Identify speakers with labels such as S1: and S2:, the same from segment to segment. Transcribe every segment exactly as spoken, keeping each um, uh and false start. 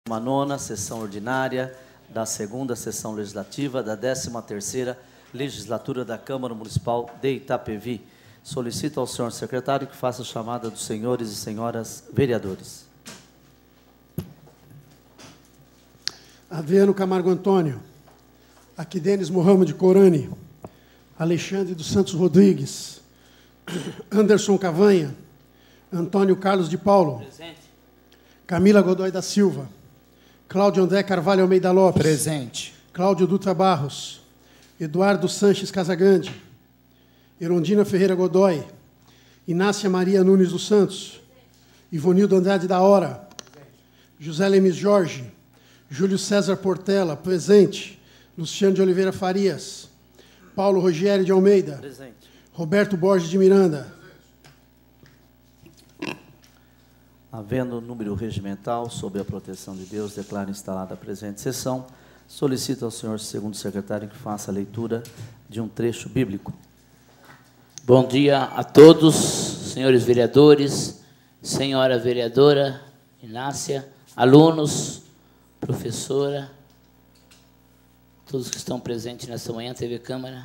S1: A nona sessão ordinária da segunda sessão legislativa da décima terceira legislatura da Câmara Municipal de Itapevi. Solicito ao senhor secretário que faça a chamada dos senhores e senhoras vereadores.
S2: Adriano Camargo Antônio, Aquidenes Mohamed Corani, Alexandre dos Santos Rodrigues, Anderson Cavanha, Antônio Carlos de Paulo, presente. Camila Godoy da Silva, Cláudio André Carvalho Almeida Lopes,
S3: presente.
S2: Cláudio Dutra Barros, Eduardo Sanches Casagrande, Erondina Ferreira Godoy, Inácia Maria Nunes dos Santos, Ivonildo Andrade da Hora, José Lemes Jorge, Júlio César Portela, presente. Luciano de Oliveira Farias, Paulo Rogério de Almeida, presente. Roberto Borges de Miranda.
S1: Havendo número regimental sob a proteção de Deus, declaro instalada a presente sessão. Solicito ao senhor segundo secretário que faça a leitura de um trecho bíblico.
S4: Bom dia a todos, senhores vereadores, senhora vereadora Inácia, alunos, professora, todos que estão presentes nesta manhã, T V Câmara.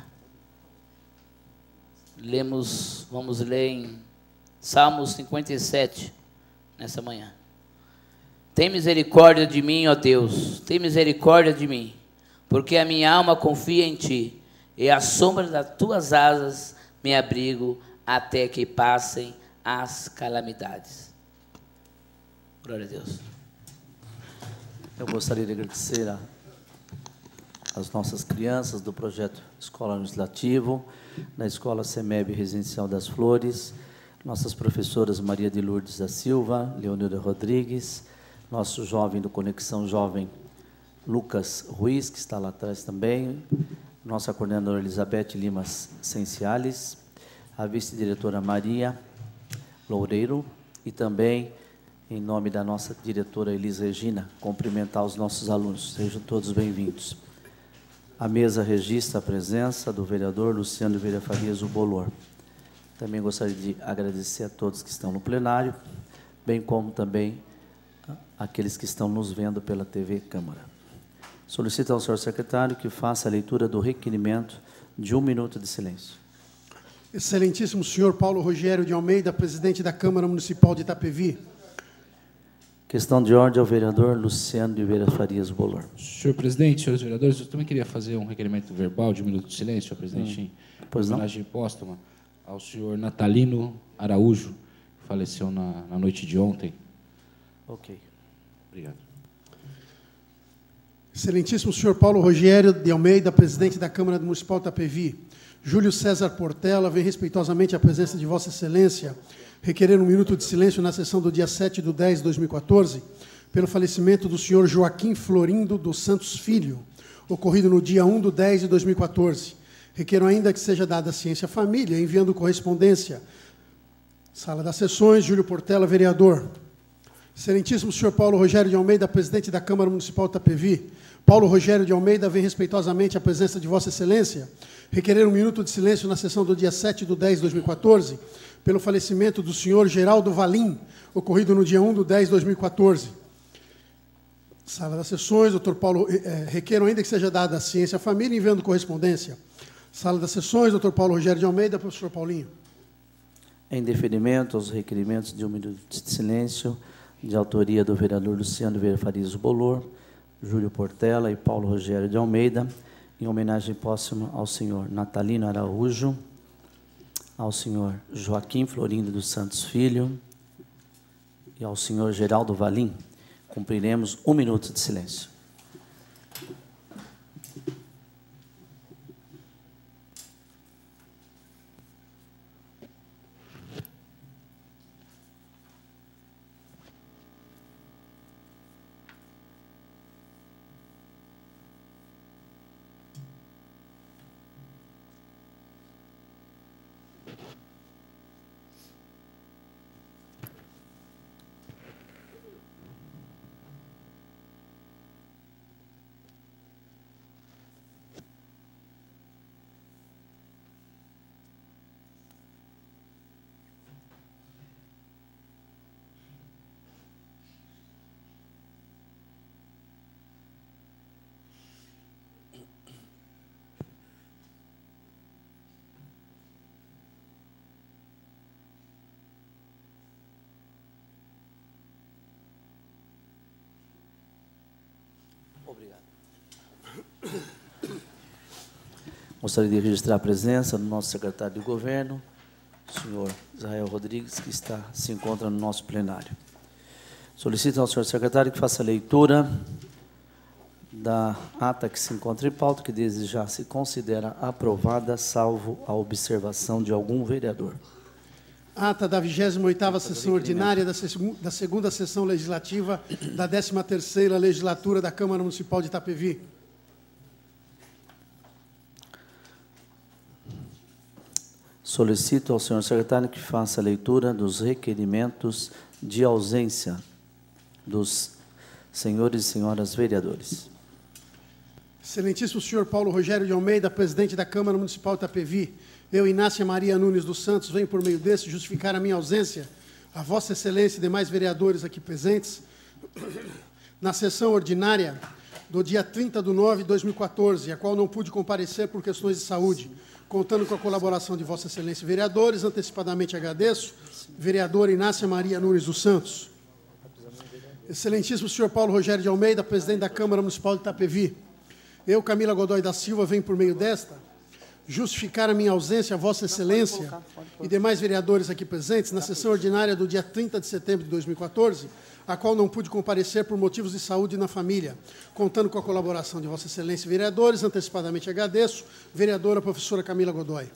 S4: Lemos, vamos ler em Salmos cinquenta e sete, nessa manhã. Tem misericórdia de mim, ó Deus, tem misericórdia de mim, porque a minha alma confia em Ti, e à sombra das Tuas asas me abrigo até que passem as calamidades. Glória a Deus.
S1: Eu gostaria de agradecer a, as nossas crianças do projeto Escola Legislativo, na Escola SEMEB Residencial das Flores, nossas professoras Maria de Lourdes da Silva, Leonilda Rodrigues, nosso jovem do Conexão Jovem, Lucas Ruiz, que está lá atrás também, nossa coordenadora Elizabeth Limas Senciales, a vice-diretora Maria Loureiro e também, em nome da nossa diretora Elis Regina, cumprimentar os nossos alunos. Sejam todos bem-vindos. A mesa registra a presença do vereador Luciano Vieira Farias, o Bolor. Também gostaria de agradecer a todos que estão no plenário, bem como também aqueles que estão nos vendo pela T V Câmara. Solicito ao senhor secretário que faça a leitura do requerimento de um minuto de silêncio.
S2: Excelentíssimo senhor Paulo Rogério de Almeida, presidente da Câmara Municipal de Itapevi.
S1: Questão de ordem ao vereador Luciano de Vieira Farias, Bolor.
S3: Senhor presidente, senhores vereadores, eu também queria fazer um requerimento verbal de um minuto de silêncio, senhor presidente, hum, em homenagem póstuma ao senhor Natalino Araújo, que faleceu na, na noite de ontem.
S1: Ok.
S3: Obrigado.
S2: Excelentíssimo senhor Paulo Rogério de Almeida, presidente da Câmara Municipal de Itapevi. Júlio César Portela vem respeitosamente à presença de Vossa Excelência requerer um minuto de silêncio na sessão do dia sete de dez de dois mil e quatorze, pelo falecimento do senhor Joaquim Florindo dos Santos Filho, ocorrido no dia um de dez de dois mil e quatorze. Requero ainda que seja dada a ciência à família, enviando correspondência. Sala das Sessões, Júlio Portela, vereador. Excelentíssimo senhor Paulo Rogério de Almeida, presidente da Câmara Municipal de Itapevi. Paulo Rogério de Almeida vem respeitosamente à presença de Vossa Excelência requerer um minuto de silêncio na sessão do dia sete de dez de dois mil e quatorze, pelo falecimento do senhor Geraldo Valim, ocorrido no dia um de dez de dois mil e quatorze. Sala das Sessões, doutor Paulo, eh, requero ainda que seja dada a ciência à família, enviando correspondência. Sala das Sessões, doutor Paulo Rogério de Almeida, professor Paulinho.
S1: Em deferimento aos requerimentos de um minuto de silêncio, de autoria do vereador Luciano Vieira Farias Bolor, Júlio Portela e Paulo Rogério de Almeida, em homenagem póstuma ao senhor Natalino Araújo, ao senhor Joaquim Florindo dos Santos Filho e ao senhor Geraldo Valim, cumpriremos um minuto de silêncio. Obrigado. Gostaria de registrar a presença do nosso secretário de Governo, o senhor Israel Rodrigues, que está, se encontra no nosso plenário. Solicito ao senhor secretário que faça a leitura da ata que se encontra em pauta, que desde já se considera aprovada, salvo a observação de algum vereador.
S2: Ata da vigésima oitava sessão ordinária da, da segunda sessão legislativa da décima terceira legislatura da Câmara Municipal de Itapevi.
S1: Solicito ao senhor secretário que faça a leitura dos requerimentos de ausência dos senhores e senhoras vereadores.
S2: Excelentíssimo senhor Paulo Rogério de Almeida, presidente da Câmara Municipal de Itapevi, eu, Inácia Maria Nunes dos Santos, venho por meio deste justificar a minha ausência, a Vossa Excelência e demais vereadores aqui presentes, na sessão ordinária do dia trinta de nove de dois mil e quatorze, a qual não pude comparecer por questões de saúde, contando com a colaboração de Vossa Excelência e vereadores, antecipadamente agradeço, vereadora Inácia Maria Nunes dos Santos. Excelentíssimo senhor Paulo Rogério de Almeida, presidente da Câmara Municipal de Itapevi, eu, Camila Godoy da Silva, venho por meio desta justificar a minha ausência a Vossa Excelência e demais vereadores aqui presentes na sessão ordinária do dia trinta de setembro de dois mil e quatorze, a qual não pude comparecer por motivos de saúde na família, contando com a colaboração de Vossa Excelência e vereadores, antecipadamente agradeço, vereadora professora Camila Godoy.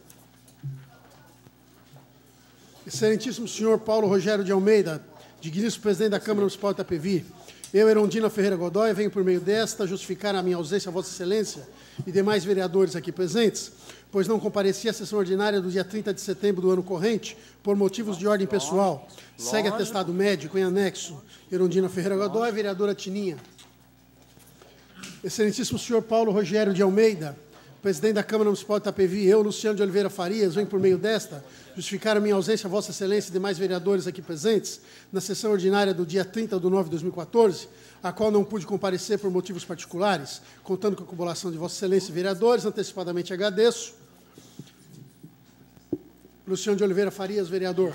S2: Excelentíssimo senhor Paulo Rogério de Almeida, digníssimo presidente da Câmara Municipal de Itapevi, eu, Erondina Ferreira Godoy, venho por meio desta justificar a minha ausência a Vossa Excelência e demais vereadores aqui presentes, pois não compareci à sessão ordinária do dia trinta de setembro do ano corrente, por motivos de ordem pessoal. Segue atestado médico em anexo, Erondina Ferreira Godoy, vereadora Tininha. Excelentíssimo senhor Paulo Rogério de Almeida, presidente da Câmara Municipal de Itapevi, eu, Luciano de Oliveira Farias, venho por meio desta justificar a minha ausência a Vossa Excelência e demais vereadores aqui presentes na sessão ordinária do dia trinta de nove de dois mil e quatorze, a qual não pude comparecer por motivos particulares, contando com a colaboração de Vossa Excelência e vereadores, antecipadamente agradeço. Luciano de Oliveira Farias, vereador.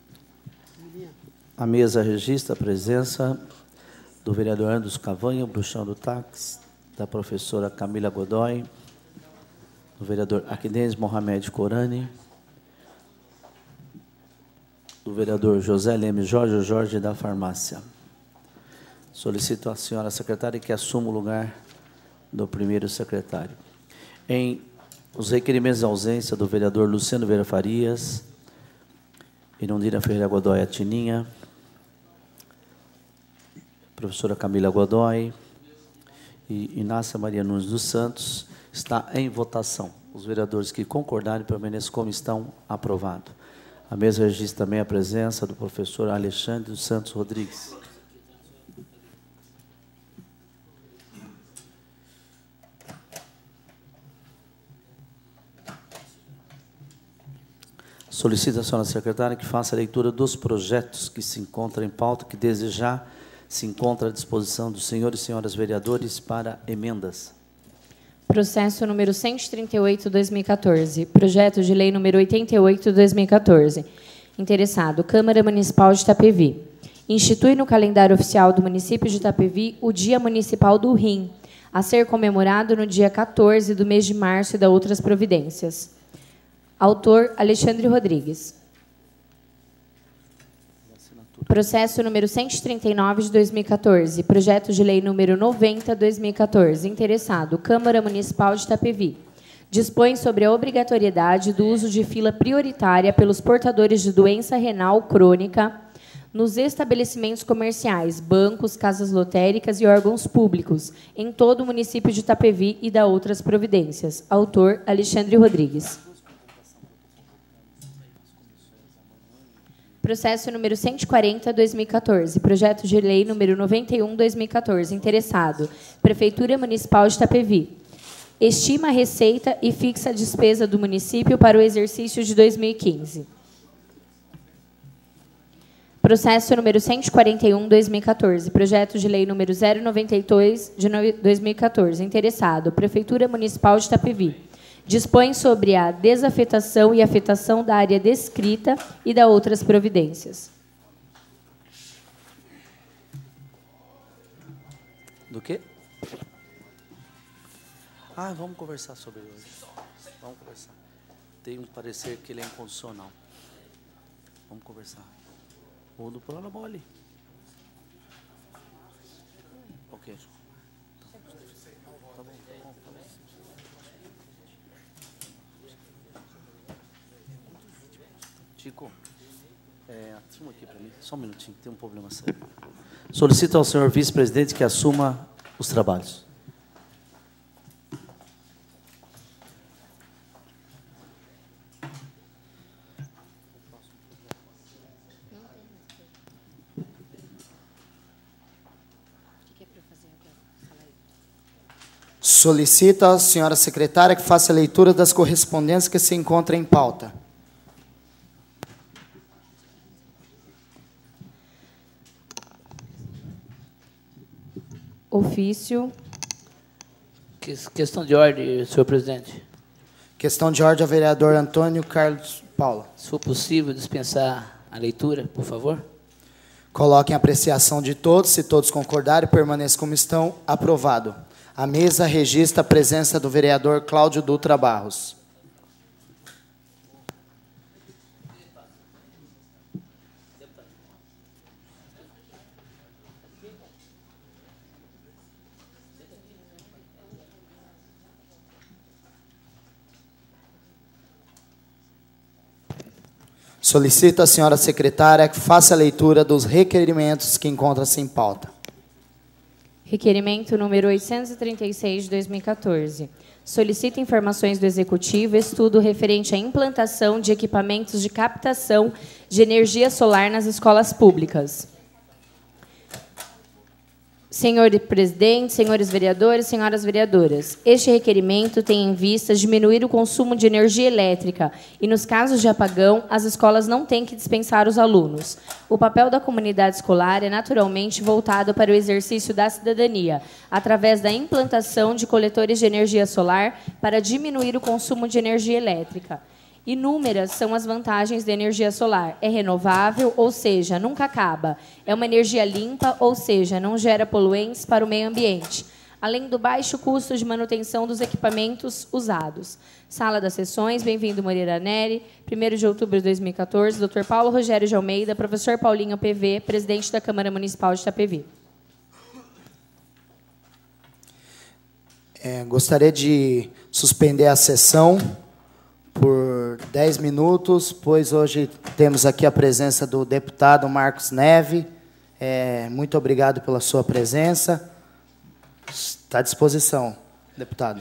S1: A mesa registra a presença do vereador Anderson Cavanha, bruxão do táxi, da professora Camila Godoy, do vereador Aquiles Mohamed Corani, do vereador José Leme Jorge Jorge da Farmácia. Solicito à senhora secretária que assuma o lugar do primeiro secretário. Em os requerimentos de ausência do vereador Luciano Vera Farias, Irondina Ferreira Godoy Atininha, professora Camila Godoy e Inácia Maria Nunes dos Santos, está em votação. Os vereadores que concordarem permanecem como estão, aprovado. A mesa registra também a presença do professor Alexandre dos Santos Rodrigues. Solicito à senhora secretária que faça a leitura dos projetos que se encontram em pauta, que desde já se encontra à disposição dos senhores e senhoras vereadores para emendas.
S5: Processo número cento e trinta e oito, dois mil e quatorze. Projeto de lei número oitenta e oito, dois mil e quatorze. Interessado, Câmara Municipal de Itapevi. Institui no calendário oficial do município de Itapevi o Dia Municipal do Rim, a ser comemorado no dia quatorze do mês de março e da outras providências. Autor, Alexandre Rodrigues. Processo número cento e trinta e nove, de dois mil e quatorze. Projeto de lei número noventa, dois mil e quatorze. Interessado, Câmara Municipal de Itapevi. Dispõe sobre a obrigatoriedade do uso de fila prioritária pelos portadores de doença renal crônica nos estabelecimentos comerciais, bancos, casas lotéricas e órgãos públicos, em todo o município de Itapevi e da outras providências. Autor, Alexandre Rodrigues. Processo número cento e quarenta, dois mil e quatorze. Projeto de lei número noventa e um, dois mil e quatorze. Interessado, Prefeitura Municipal de Itapevi. Estima a receita e fixa a despesa do município para o exercício de dois mil e quinze. Processo número cento e quarenta e um, dois mil e quatorze. Projeto de lei número zero noventa e dois, de dois mil e quatorze. Interessado, Prefeitura Municipal de Itapevi. Dispõe sobre a desafetação e afetação da área descrita e da outras providências.
S1: Do quê? Ah, vamos conversar sobre ele hoje. Vamos conversar. Tem um parecer que ele é inconstitucional. Vamos conversar. O do plano mole. Ok. Tá bom, tá bom, tá bom. Chico, é, assuma aqui para mim, só um minutinho, tem um problema sério. Solicito ao senhor vice-presidente que assuma os trabalhos.
S6: Solicito à senhora secretária que faça a leitura das correspondências que se encontram em pauta.
S5: Ofício.
S4: Questão de ordem, senhor presidente.
S6: Questão de ordem ao vereador Antônio Carlos Paula.
S4: Se for possível, dispensar a leitura, por favor.
S6: Coloquem a apreciação de todos. Se todos concordarem, permaneça como estão. Aprovado. A mesa registra a presença do vereador Cláudio Dutra Barros. Solicito à senhora secretária que faça a leitura dos requerimentos que encontram-se em pauta.
S5: Requerimento número oitocentos e trinta e seis de dois mil e quatorze. Solicita informações do Executivo, estudo referente à implantação de equipamentos de captação de energia solar nas escolas públicas. Senhor presidente, senhores vereadores, senhoras vereadoras, este requerimento tem em vista diminuir o consumo de energia elétrica e, nos casos de apagão, as escolas não têm que dispensar os alunos. O papel da comunidade escolar é naturalmente voltado para o exercício da cidadania, através da implantação de coletores de energia solar para diminuir o consumo de energia elétrica. Inúmeras são as vantagens da energia solar. É renovável, ou seja, nunca acaba. É uma energia limpa, ou seja, não gera poluentes para o meio ambiente, além do baixo custo de manutenção dos equipamentos usados. Sala das sessões, bem-vindo Moreira Neri, primeiro de outubro de dois mil e quatorze, doutor Paulo Rogério de Almeida, professor Paulinho P V, presidente da Câmara Municipal de Itapevi.
S6: É, gostaria de suspender a sessão por dez minutos, pois hoje temos aqui a presença do deputado Marcos Neve. É, muito obrigado pela sua presença. Está à disposição, deputado.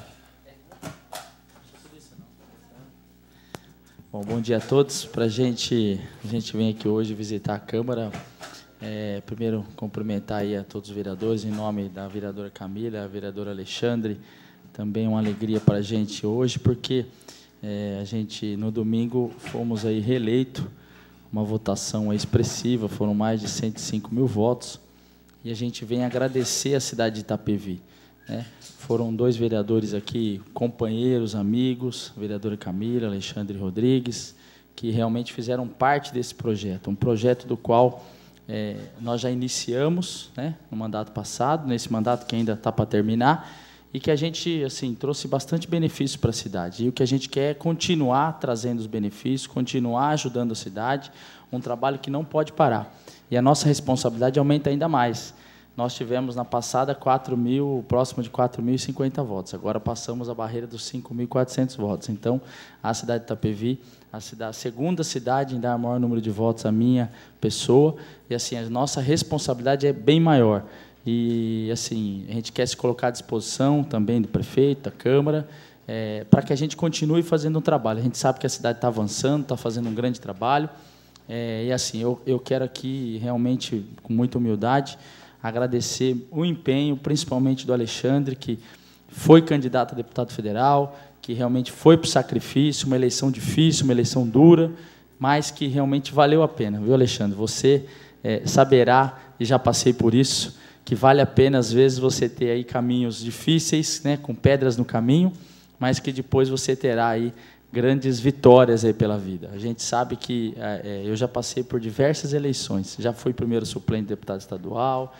S3: Bom, bom dia a todos. Para a gente, a gente vem aqui hoje visitar a Câmara. É, primeiro, cumprimentar aí a todos os vereadores, em nome da vereadora Camila, a vereadora Alexandre. Também uma alegria para a gente hoje, porque É, a gente, no domingo, fomos aí reeleito, uma votação expressiva, foram mais de cento e cinco mil votos, e a gente vem agradecer a cidade de Itapevi, né? Foram dois vereadores aqui, companheiros, amigos, a vereadora Camila, Alexandre Rodrigues, que realmente fizeram parte desse projeto, um projeto do qual é, nós já iniciamos, né, no mandato passado, nesse mandato que ainda está para terminar, e que a gente assim trouxe bastante benefício para a cidade. E o que a gente quer é continuar trazendo os benefícios, continuar ajudando a cidade, um trabalho que não pode parar. E a nossa responsabilidade aumenta ainda mais. Nós tivemos, na passada, quatro mil, próximo de quatro mil e cinquenta votos. Agora passamos a barreira dos cinco mil e quatrocentos votos. Então, a cidade de Itapevi, a, cidade, a segunda cidade em dar maior número de votos, a minha pessoa, e assim, a nossa responsabilidade é bem maior. E, assim, a gente quer se colocar à disposição também do prefeito, da Câmara, é, para que a gente continue fazendo um trabalho. A gente sabe que a cidade está avançando, está fazendo um grande trabalho. É, e, assim, eu, eu quero aqui, realmente, com muita humildade, agradecer o empenho, principalmente do Alexandre, que foi candidato a deputado federal, que realmente foi para o sacrifício, uma eleição difícil, uma eleição dura, mas que realmente valeu a pena. Viu, Alexandre? Você é, saberá, e já passei por isso, que vale a pena, às vezes, você ter aí caminhos difíceis, né, com pedras no caminho, mas que depois você terá aí grandes vitórias aí pela vida. A gente sabe que é, eu já passei por diversas eleições, já fui primeiro suplente de deputado estadual,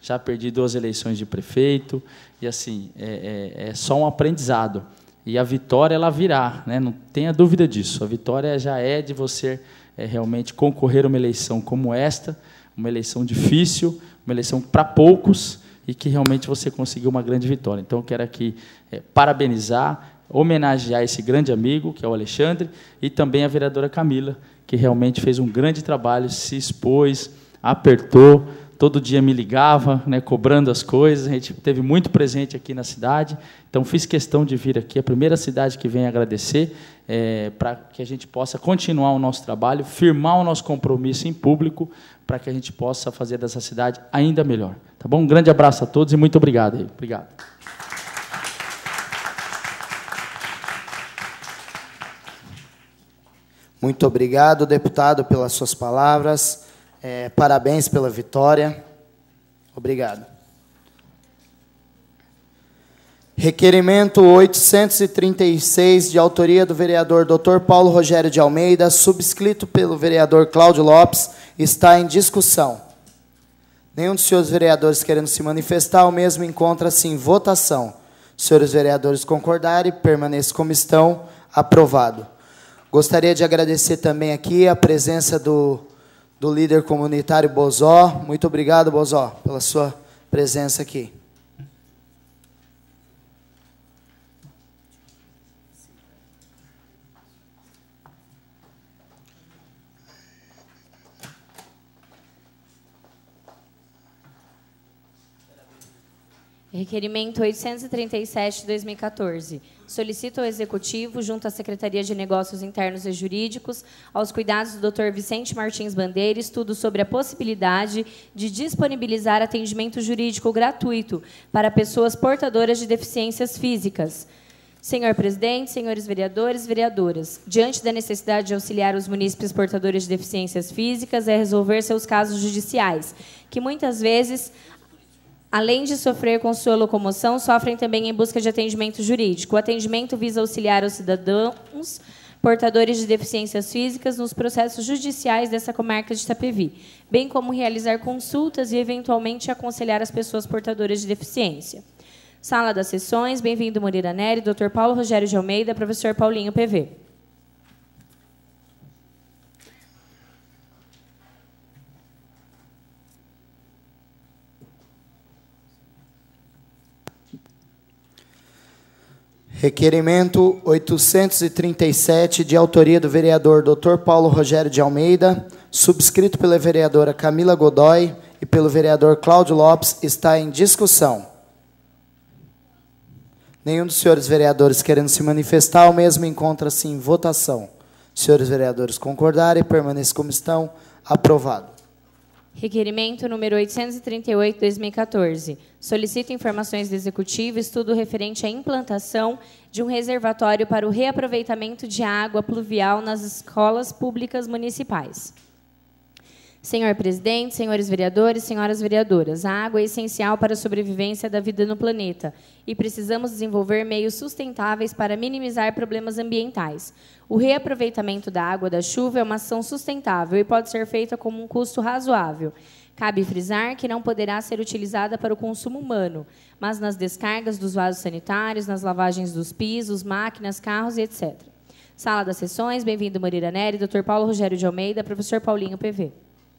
S3: já perdi duas eleições de prefeito, e assim, é, é, é só um aprendizado. E a vitória, ela virá, né? Não tenha dúvida disso. A vitória já é de você é, realmente concorrer a uma eleição como esta, uma eleição difícil, uma eleição para poucos, e que realmente você conseguiu uma grande vitória. Então, eu quero aqui é, parabenizar, homenagear esse grande amigo, que é o Alexandre, e também a vereadora Camila, que realmente fez um grande trabalho, se expôs, apertou, todo dia me ligava, né, cobrando as coisas. A gente teve muito presente aqui na cidade, então fiz questão de vir aqui, a primeira cidade que vem agradecer, é, para que a gente possa continuar o nosso trabalho, firmar o nosso compromisso em público, para que a gente possa fazer dessa cidade ainda melhor. Tá bom? Um grande abraço a todos e muito obrigado. Aí. Obrigado.
S6: Muito obrigado, deputado, pelas suas palavras. É, parabéns pela vitória. Obrigado. Requerimento oitocentos e trinta e seis, de autoria do vereador doutor Paulo Rogério de Almeida, subscrito pelo vereador Cláudio Lopes, está em discussão. Nenhum dos senhores vereadores querendo se manifestar, o mesmo encontra-se em votação. Senhores vereadores concordarem, permaneça como estão. Aprovado. Gostaria de agradecer também aqui a presença do, do líder comunitário Bozó. Muito obrigado, Bozó, pela sua presença aqui.
S5: Requerimento oitocentos e trinta e sete, de dois mil e quatorze. Solicito ao Executivo, junto à Secretaria de Negócios Internos e Jurídicos, aos cuidados do doutor Vicente Martins Bandeira, estudo sobre a possibilidade de disponibilizar atendimento jurídico gratuito para pessoas portadoras de deficiências físicas. Senhor presidente, senhores vereadores e vereadoras, diante da necessidade de auxiliar os munícipes portadores de deficiências físicas a resolver seus casos judiciais, que muitas vezes, além de sofrer com sua locomoção, sofrem também em busca de atendimento jurídico. O atendimento visa auxiliar os cidadãos portadores de deficiências físicas nos processos judiciais dessa comarca de Itapevi, bem como realizar consultas e, eventualmente, aconselhar as pessoas portadoras de deficiência. Sala das sessões, bem-vindo Moreira Nery, doutor Paulo Rogério de Almeida, professor Paulinho P V.
S6: Requerimento oitocentos e trinta e sete, de autoria do vereador doutor Paulo Rogério de Almeida, subscrito pela vereadora Camila Godoy e pelo vereador Cláudio Lopes, está em discussão. Nenhum dos senhores vereadores querendo se manifestar, o mesmo encontra-se em votação. Senhores vereadores concordarem, permaneçam como estão. Aprovado.
S5: Requerimento número oitocentos e trinta e oito, de dois mil e quatorze. Solicito informações do Executivo, estudo referente à implantação de um reservatório para o reaproveitamento de água pluvial nas escolas públicas municipais. Senhor presidente, senhores vereadores, senhoras vereadoras, a água é essencial para a sobrevivência da vida no planeta e precisamos desenvolver meios sustentáveis para minimizar problemas ambientais. O reaproveitamento da água da chuva é uma ação sustentável e pode ser feita com um custo razoável. Cabe frisar que não poderá ser utilizada para o consumo humano, mas nas descargas dos vasos sanitários, nas lavagens dos pisos, máquinas, carros e etcétera. Sala das sessões, bem-vindo Moreira Nery, doutor Paulo Rogério de Almeida, professor Paulinho P V.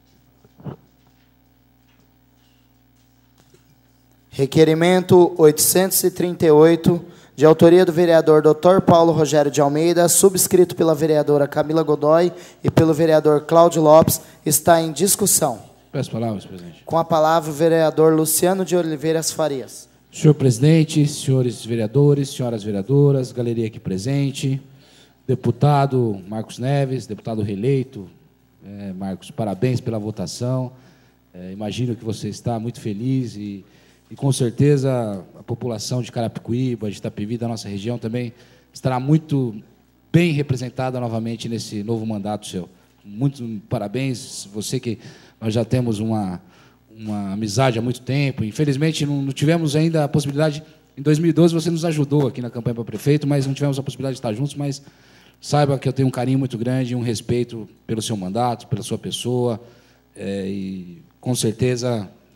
S6: Requerimento oitocentos e trinta e oito, de autoria do vereador doutor Paulo Rogério de Almeida, subscrito pela vereadora Camila Godoy e pelo vereador Cláudio Lopes, está em discussão.
S7: Peço palavras, presidente.
S6: Com a palavra o vereador Luciano de Oliveira Farias.
S7: Senhor presidente, senhores vereadores, senhoras vereadoras, galeria aqui presente, deputado Marcos Neves, deputado reeleito, é, Marcos, parabéns pela votação. É, imagino que você está muito feliz e E, com certeza, a população de Carapicuíba, de Itapevi, da nossa região, também estará muito bem representada novamente nesse novo mandato seu. Muito parabéns, você que nós já temos uma, uma amizade há muito tempo. Infelizmente, não, não tivemos ainda a possibilidade... Em dois mil e doze, você nos ajudou aqui na campanha para prefeito, mas não tivemos a possibilidade de estar juntos, mas saiba que eu tenho um carinho muito grande e um respeito pelo seu mandato, pela sua pessoa, é, e, com certeza...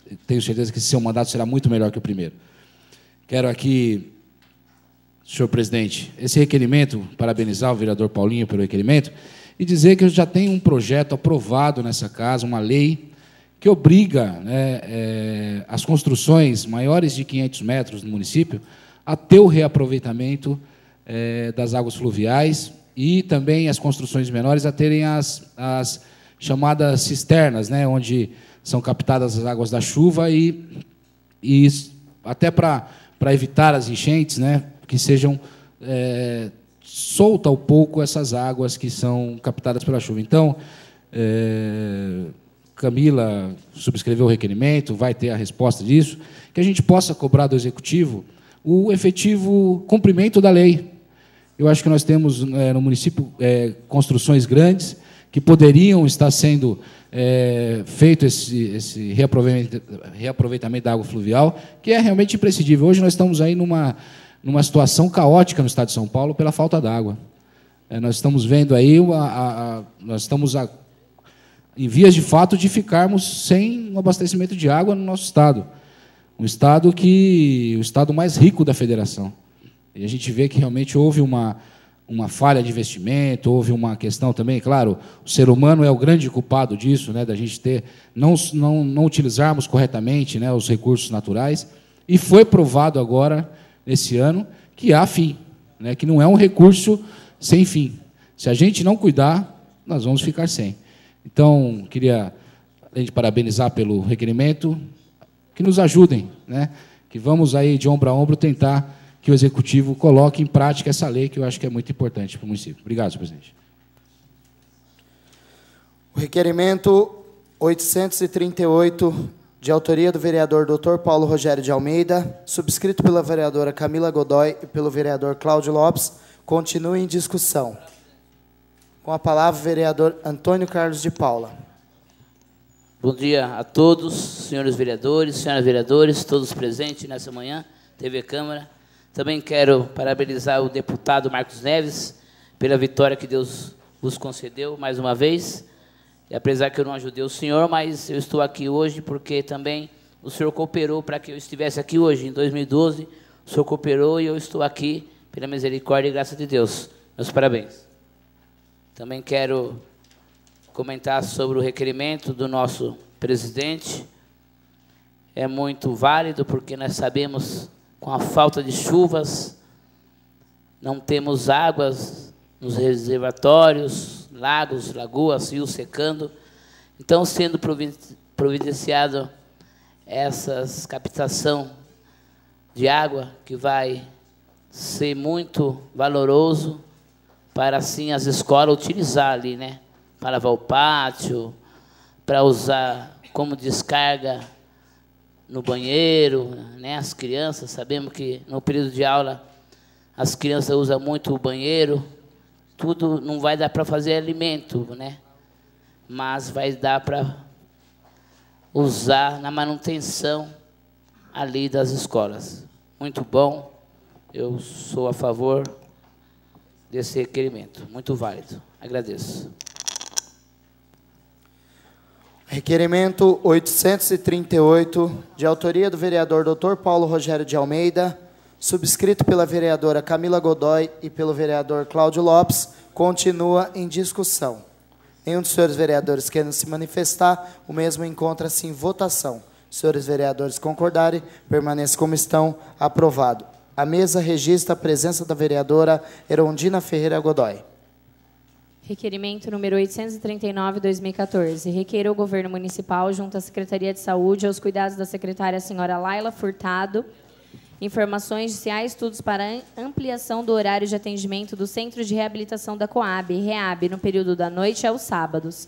S7: tenho certeza que esse seu mandato será muito melhor que o primeiro. Quero aqui, senhor presidente, esse requerimento, parabenizar o vereador Paulinho pelo requerimento, e dizer que eu já tenho um projeto aprovado nessa casa, uma lei, que obriga, né, é, as construções maiores de quinhentos metros no município a ter o reaproveitamento é, das águas fluviais e também as construções menores a terem as, as chamadas cisternas, né, onde são captadas as águas da chuva e, e até para para evitar as enchentes, né, que sejam é, solta um pouco essas águas que são captadas pela chuva. Então, é, Camila subscreveu o requerimento, vai ter a resposta disso, que a gente possa cobrar do Executivo o efetivo cumprimento da lei. Eu acho que nós temos é, no município é, construções grandes que poderiam estar sendo é, feito esse, esse reaproveitamento, reaproveitamento da água fluvial, que é realmente imprescindível. Hoje nós estamos aí numa, numa situação caótica no estado de São Paulo pela falta d'água. É, nós estamos vendo aí, uma, a, a, nós estamos a, em vias de fato de ficarmos sem um abastecimento de água no nosso estado. Um estado que o estado mais rico da federação. E a gente vê que realmente houve uma, uma falha de investimento, houve uma questão também, claro, o ser humano é o grande culpado disso, né, da gente ter, não, não, não utilizarmos corretamente, né, os recursos naturais, e foi provado agora, nesse ano, que há fim, né, que não é um recurso sem fim. Se a gente não cuidar, nós vamos ficar sem. Então, queria, além de parabenizar pelo requerimento, que nos ajudem, né, que vamos aí de ombro a ombro tentar que o Executivo coloque em prática essa lei, que eu acho que é muito importante para o município. Obrigado, senhor presidente.
S6: O requerimento oitocentos e trinta e oito, de autoria do vereador doutor Paulo Rogério de Almeida, subscrito pela vereadora Camila Godoy e pelo vereador Cláudio Lopes, continua em discussão. Com a palavra, o vereador Antônio Carlos de Paula.
S4: Bom dia a todos, senhores vereadores, senhoras vereadores, todos presentes nessa manhã, T V Câmara. Também quero parabenizar o deputado Marcos Neves pela vitória que Deus vos concedeu mais uma vez. E apesar que eu não ajudei o senhor, mas eu estou aqui hoje porque também o senhor cooperou para que eu estivesse aqui hoje. Em dois mil e doze, o senhor cooperou e eu estou aqui pela misericórdia e graça de Deus. Meus parabéns. Também quero comentar sobre o requerimento do nosso presidente. É muito válido porque nós sabemos, com a falta de chuvas, não temos águas nos reservatórios, lagos, lagoas, rios secando. Então, sendo providenciado essas captação de água, que vai ser muito valoroso para, assim, as escolas utilizar ali, né? Para lavar o pátio, para usar como descarga no banheiro, né? As crianças, sabemos que no período de aula as crianças usam muito o banheiro, tudo não vai dar para fazer alimento, né? Mas vai dar para usar na manutenção ali das escolas. Muito bom, eu sou a favor desse requerimento, muito válido. Agradeço.
S6: Requerimento oitocentos e trinta e oito, de autoria do vereador doutor Paulo Rogério de Almeida, subscrito pela vereadora Camila Godoy e pelo vereador Cláudio Lopes, continua em discussão. Nenhum dos senhores vereadores querendo se manifestar, o mesmo encontra-se em votação. Senhores vereadores concordarem, permaneça como estão, aprovado. A mesa registra a presença da vereadora Erondina Ferreira Godoy.
S5: Requerimento número oitocentos e trinta e nove, dois mil e quatorze. Requer ao Governo Municipal, junto à Secretaria de Saúde, aos cuidados da secretária senhora Laila Furtado, informações de se há estudos para ampliação do horário de atendimento do Centro de Reabilitação da Coab, REAB, no período da noite aos sábados.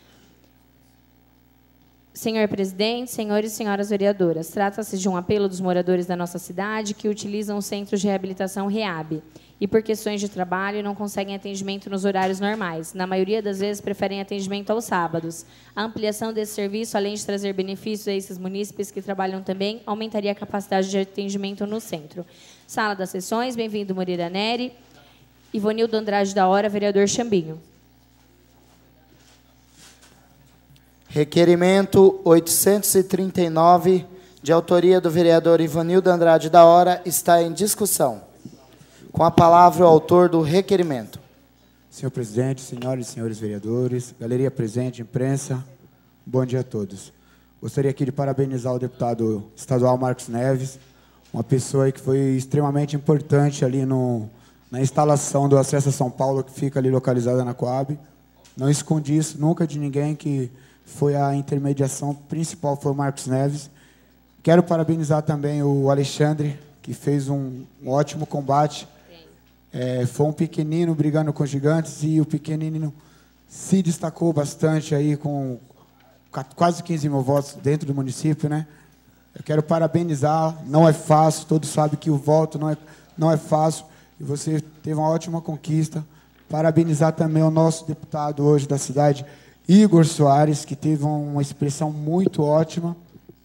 S5: Senhor presidente, senhores e senhoras vereadoras, trata-se de um apelo dos moradores da nossa cidade que utilizam o Centro de Reabilitação REAB e, por questões de trabalho, não conseguem atendimento nos horários normais. Na maioria das vezes, preferem atendimento aos sábados. A ampliação desse serviço, além de trazer benefícios a esses munícipes que trabalham também, aumentaria a capacidade de atendimento no centro. Sala das sessões, bem-vindo Moreira Neri. Ivonildo Andrade da Hora, vereador Chambinho.
S6: Requerimento oitocentos e trinta e nove, de autoria do vereador Ivanildo Andrade da Hora, está em discussão. Com a palavra o autor do requerimento.
S8: Senhor presidente, senhoras e senhores vereadores, galeria presente, imprensa, bom dia a todos. Gostaria aqui de parabenizar o deputado estadual Marcos Neves, uma pessoa que foi extremamente importante ali no, na instalação do Acesso a São Paulo, que fica ali localizada na Coab. Não escondi isso nunca de ninguém, que foi a intermediação principal, foi o Marcos Neves. Quero parabenizar também o Alexandre, que fez um, um ótimo combate. É, foi um pequenino brigando com gigantes e o pequenino se destacou bastante aí com quase quinze mil votos dentro do município, né? Eu quero parabenizar, não é fácil, todos sabem que o voto não é, não é fácil, e você teve uma ótima conquista. Parabenizar também o nosso deputado hoje da cidade, Igor Soares, que teve uma expressão muito ótima.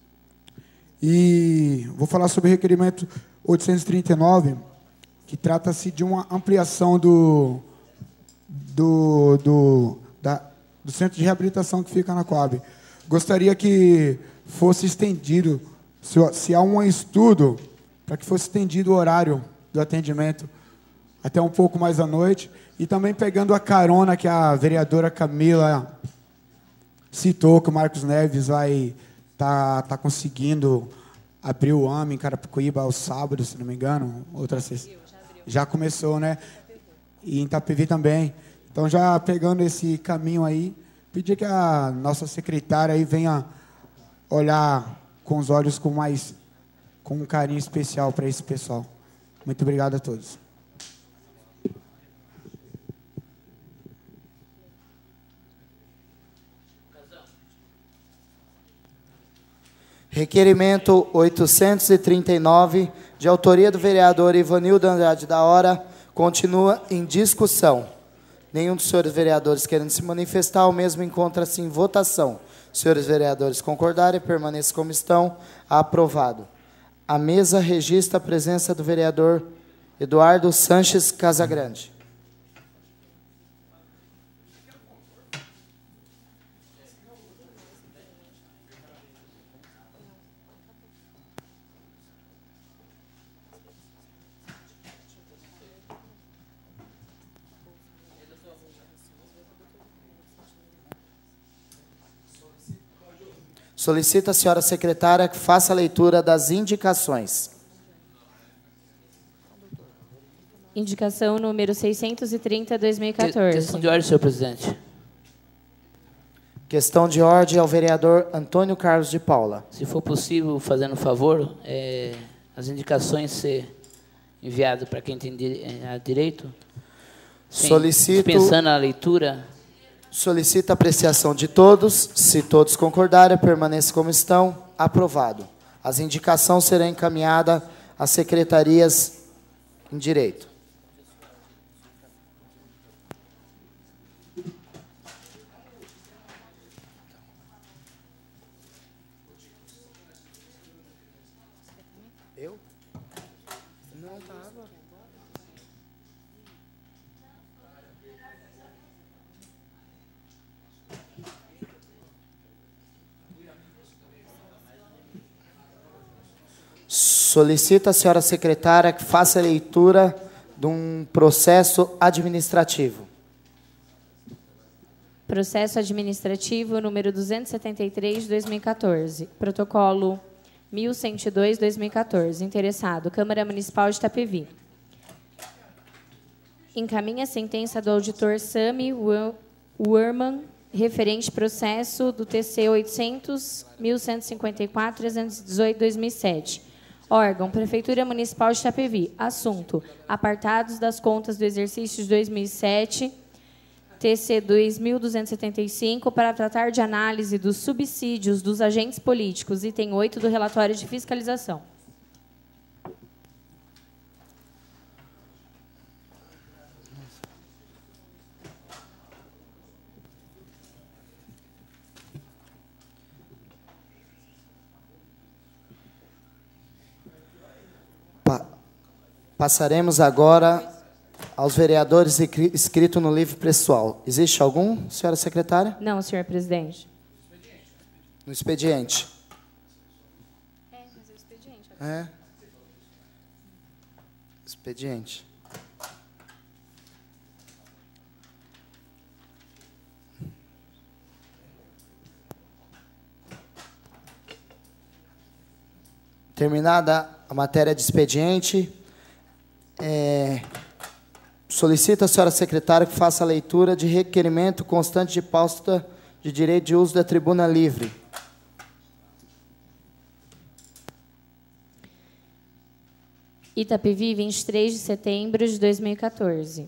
S8: E vou falar sobre o requerimento oitocentos e trinta e nove, que trata-se de uma ampliação do, do, do, da, do centro de reabilitação que fica na Coab. Gostaria que fosse estendido, se, se há um estudo, para que fosse estendido o horário do atendimento até um pouco mais à noite, e também pegando a carona que a vereadora Camila citou, que o Marcos Neves vai tá, tá conseguindo abrir o A M em Carapicuíba aos sábados, se não me engano, outra sexta. Já começou, né? E em Itapevi também. Então, já pegando esse caminho aí, pedir que a nossa secretária aí venha olhar com os olhos com mais, com um carinho especial para esse pessoal. Muito obrigado a todos.
S6: Requerimento oitocentos e trinta e nove, de autoria do vereador Ivanildo Andrade da Hora, continua em discussão. Nenhum dos senhores vereadores querendo se manifestar, o mesmo encontra-se em votação. Senhores vereadores concordarem, permaneçam como estão. Aprovado. A mesa registra a presença do vereador Eduardo Sanches Casagrande. Solicito a senhora secretária que faça a leitura das indicações.
S5: Indicação número seiscentos e trinta, dois mil e quatorze.
S4: Questão de ordem, senhor presidente.
S6: Questão de ordem ao vereador Antônio Carlos de Paula.
S4: Se for possível, fazendo um favor, é, as indicações ser enviadas para quem tem direito. Sim,
S6: Solicito...
S4: Dispensando a leitura...
S6: Solicito a apreciação de todos. Se todos concordarem, permaneça como estão. Aprovado. As indicações serão encaminhadas às secretarias em direito. Eu? Não estava. Solicito a senhora secretária que faça a leitura de um processo administrativo.
S5: Processo administrativo número duzentos e setenta e três, dois mil e quatorze. Protocolo mil cento e dois, dois mil e quatorze. Interessado, Câmara Municipal de Itapevi. Encaminha a sentença do auditor Sami Wurman, referente processo do T C oitocentos, mil cento e cinquenta e quatro, trezentos e dezoito, dois mil e sete. Órgão, Prefeitura Municipal de Itapevi. Assunto, apartados das contas do exercício de dois mil e sete, T C dois mil duzentos e setenta e cinco, para tratar de análise dos subsídios dos agentes políticos, item oito do relatório de fiscalização.
S6: Passaremos agora aos vereadores inscritos no livro pessoal. Existe algum, senhora secretária?
S5: Não, senhor presidente.
S6: No expediente.
S5: É, mas é o expediente.
S6: É. Expediente. Terminada a matéria de expediente, é, solicito a senhora secretária que faça a leitura de requerimento constante de pauta de direito de uso da tribuna livre.
S5: Itapevi, vinte e três de setembro de dois mil e quatorze.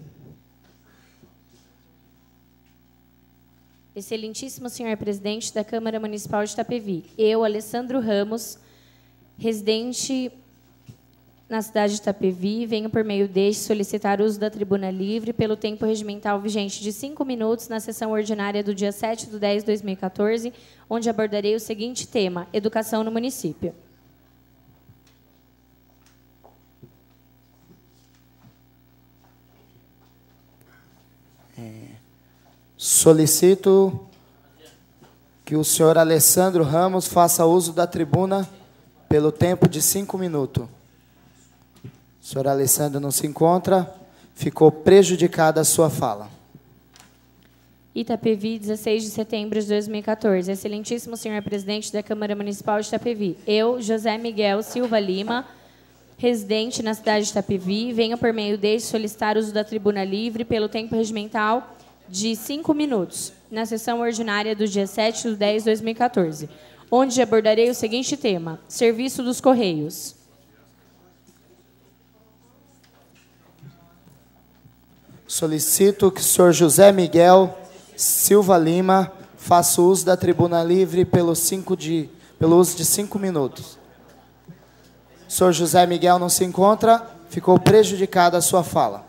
S5: Excelentíssimo senhor presidente da Câmara Municipal de Itapevi, eu, Alessandro Ramos, residente na cidade de Itapevi, venho por meio deste solicitar o uso da tribuna livre pelo tempo regimental vigente de cinco minutos na sessão ordinária do dia sete de dez de dois mil e quatorze, onde abordarei o seguinte tema: educação no município.
S6: É, solicito que o senhor Alessandro Ramos faça uso da tribuna pelo tempo de cinco minutos. O senhor Alessandro não se encontra, ficou prejudicada a sua fala.
S5: Itapevi, dezesseis de setembro de dois mil e quatorze. Excelentíssimo senhor presidente da Câmara Municipal de Itapevi, eu, José Miguel Silva Lima, residente na cidade de Itapevi, venho por meio deste solicitar o uso da tribuna livre pelo tempo regimental de cinco minutos, na sessão ordinária do dia sete de dez de dois mil e quatorze, onde abordarei o seguinte tema: serviço dos Correios.
S6: Solicito que o senhor José Miguel Silva Lima faça uso da tribuna livre pelo, cinco de, pelo uso de cinco minutos. O senhor José Miguel não se encontra, ficou prejudicada a sua fala.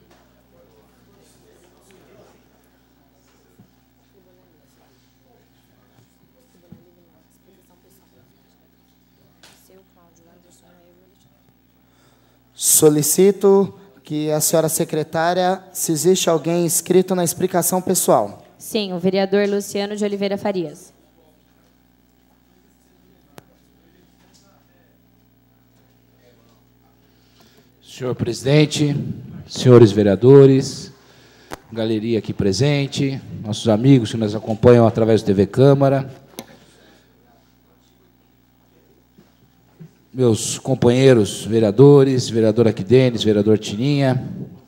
S6: Solicito que a senhora secretária, se existe alguém inscrito na explicação pessoal.
S5: Sim, o vereador Luciano de Oliveira Farias.
S7: Senhor presidente, senhores vereadores, galeria aqui presente, nossos amigos que nos acompanham através do T V Câmara, meus companheiros vereadores, vereador Aquidenes, vereador Tininha.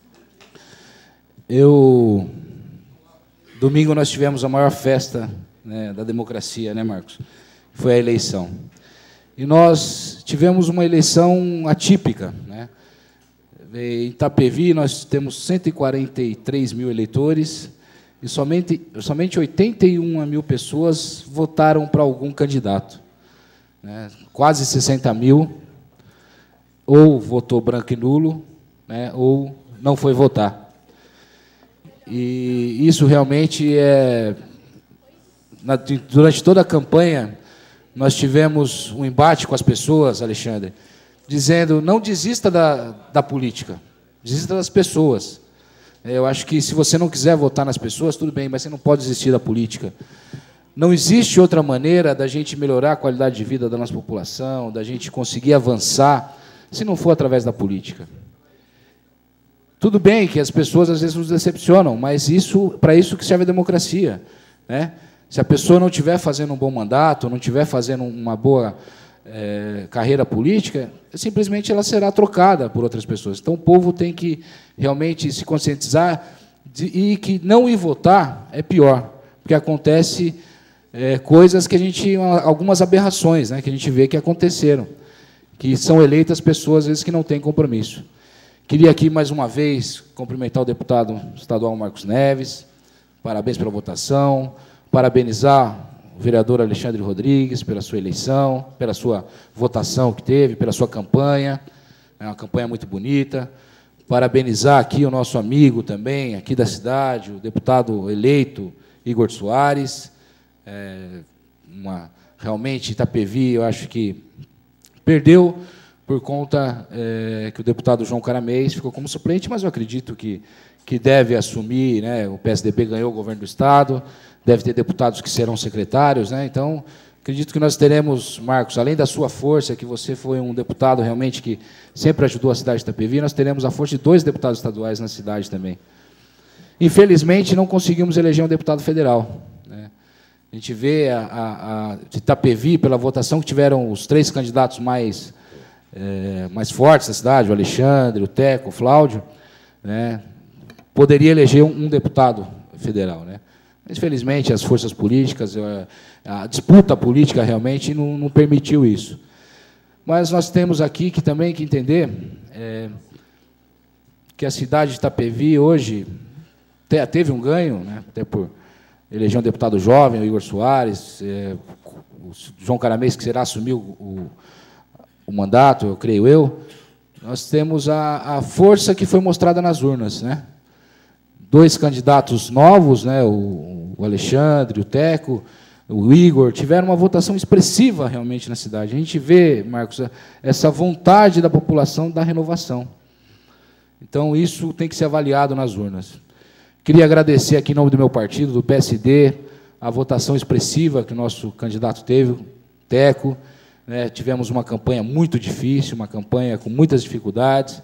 S7: Eu, domingo nós tivemos a maior festa, né, da democracia, né, Marcos? Foi a eleição. E nós tivemos uma eleição atípica, né? Em Itapevi nós temos cento e quarenta e três mil eleitores e somente, somente oitenta e uma mil pessoas votaram para algum candidato. Né, quase sessenta mil, ou votou branco e nulo, né, ou não foi votar. E isso realmente é... Na, durante toda a campanha, nós tivemos um embate com as pessoas, Alexandre, dizendo, não desista da, da política, desista das pessoas. Eu acho que, se você não quiser votar nas pessoas, tudo bem, mas você não pode desistir da política. Não existe outra maneira da gente melhorar a qualidade de vida da nossa população, da gente conseguir avançar, se não for através da política. Tudo bem que as pessoas às vezes nos decepcionam, mas isso, para isso que serve a democracia, né? Se a pessoa não estiver fazendo um bom mandato, não estiver fazendo uma boa é, carreira política, simplesmente ela será trocada por outras pessoas. Então o povo tem que realmente se conscientizar de, e que não ir votar é pior, porque acontece... É, coisas que a gente, algumas aberrações, né, que a gente vê que aconteceram, que são eleitas pessoas, às vezes, que não têm compromisso. Queria aqui, mais uma vez, cumprimentar o deputado estadual Marcos Neves, parabéns pela votação, parabenizar o vereador Alexandre Rodrigues pela sua eleição, pela sua votação que teve, pela sua campanha, é uma campanha muito bonita, parabenizar aqui o nosso amigo também, aqui da cidade, o deputado eleito Igor Soares. É, uma, realmente, Itapevi, eu acho que perdeu por conta é, que o deputado João Caramês ficou como suplente, mas eu acredito que, que deve assumir, né, o P S D B ganhou o governo do Estado, deve ter deputados que serão secretários, né, então Acredito que nós teremos, Marcos, além da sua força, que você foi um deputado realmente que sempre ajudou a cidade de Itapevi, nós teremos a força de dois deputados estaduais na cidade também. Infelizmente, não conseguimos eleger um deputado federal, né? A gente vê a, a, a de Itapevi, pela votação que tiveram os três candidatos mais, é, mais fortes da cidade, o Alexandre, o Teco, o Flávio, né? Poderia eleger um, um deputado federal, né? Mas, infelizmente, as forças políticas, a disputa política realmente não, não permitiu isso. Mas nós temos aqui que também que entender é, que a cidade de Itapevi hoje teve um ganho, né, até por eleger um deputado jovem, o Igor Soares, é, o João Caramês, que será assumir o, o, o mandato, eu creio eu. Nós temos a, a força que foi mostrada nas urnas, né? Dois candidatos novos, né, o, o Alexandre, o Teco, o Igor, tiveram uma votação expressiva realmente na cidade. A gente vê, Marcos, essa vontade da população da renovação. Então, isso tem que ser avaliado nas urnas. Queria agradecer aqui em nome do meu partido, do P S D, a votação expressiva que o nosso candidato teve, o Teco, né? Tivemos uma campanha muito difícil, uma campanha com muitas dificuldades,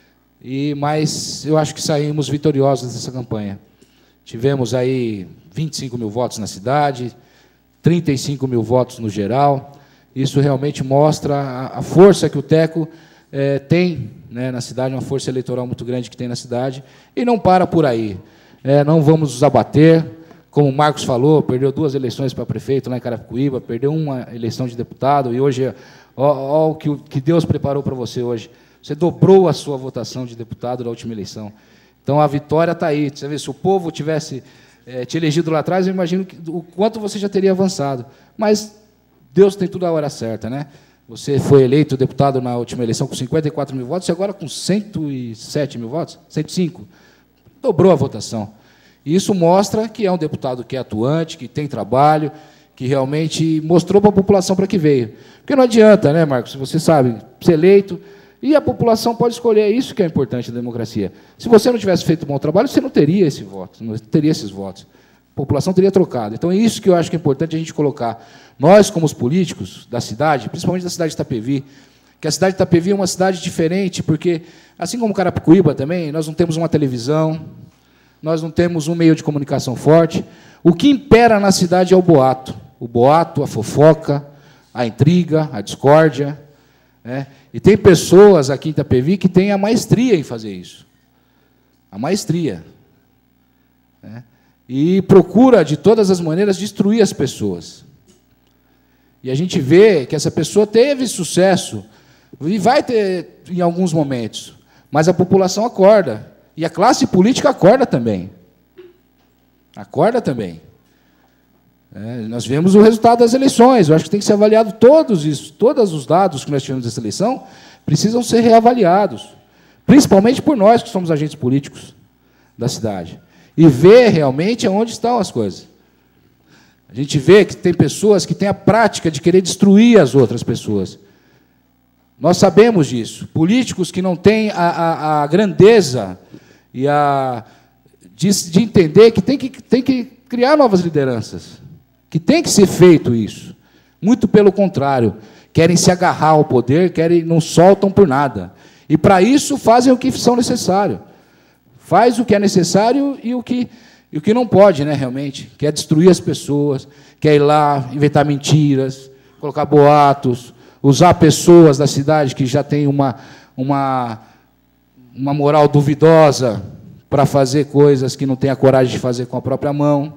S7: e, mas eu acho que saímos vitoriosos dessa campanha. Tivemos aí vinte e cinco mil votos na cidade, trinta e cinco mil votos no geral. Isso realmente mostra a, a força que o Teco eh, tem, né, na cidade, uma força eleitoral muito grande que tem na cidade, e não para por aí. É, não vamos nos abater, como o Marcos falou, perdeu duas eleições para prefeito lá em Carapicuíba, perdeu uma eleição de deputado, e hoje, ó, ó o que, que Deus preparou para você hoje. Você dobrou a sua votação de deputado da última eleição. Então, a vitória está aí. Você vê, se o povo tivesse é, te elegido lá atrás, eu imagino que, o quanto você já teria avançado. Mas Deus tem tudo a hora certa, né? Você foi eleito deputado na última eleição com cinquenta e quatro mil votos, e agora com cento e sete mil votos? cento e cinco. Dobrou a votação. E isso mostra que é um deputado que é atuante, que tem trabalho, que realmente mostrou para a população para que veio. Porque não adianta, né, Marcos? Você sabe, ser eleito, e a população pode escolher, é isso que é importante na democracia. Se você não tivesse feito um bom trabalho, você não teria esse voto, não teria esses votos. A população teria trocado. Então, é isso que eu acho que é importante a gente colocar. Nós, como os políticos da cidade, principalmente da cidade de Itapevi, que a cidade de Itapevi é uma cidade diferente, porque, assim como Carapicuíba também, nós não temos uma televisão, nós não temos um meio de comunicação forte. O que impera na cidade é o boato. O boato, a fofoca, a intriga, a discórdia, né? E tem pessoas aqui em Itapevi que têm a maestria em fazer isso. A maestria. Né? E procura, de todas as maneiras, destruir as pessoas. E a gente vê que essa pessoa teve sucesso, e vai ter em alguns momentos, mas a população acorda. E a classe política acorda também. Acorda também. É, nós vemos o resultado das eleições. Eu acho que tem que ser avaliado todos isso, todos os dados que nós tivemos dessa eleição precisam ser reavaliados, principalmente por nós que somos agentes políticos da cidade, e ver realmente onde estão as coisas. A gente vê que tem pessoas que têm a prática de querer destruir as outras pessoas. Nós sabemos disso. Políticos que não têm a, a, a grandeza e a de, de entender que tem, que tem que criar novas lideranças, que tem que ser feito isso. Muito pelo contrário, querem se agarrar ao poder, querem, não soltam por nada. E, para isso, fazem o que são necessário. Faz o que é necessário e o que, e o que não pode, né, realmente. Quer destruir as pessoas, quer ir lá, inventar mentiras, colocar boatos, usar pessoas da cidade que já têm uma, uma, uma moral duvidosa para fazer coisas que não têm a coragem de fazer com a própria mão.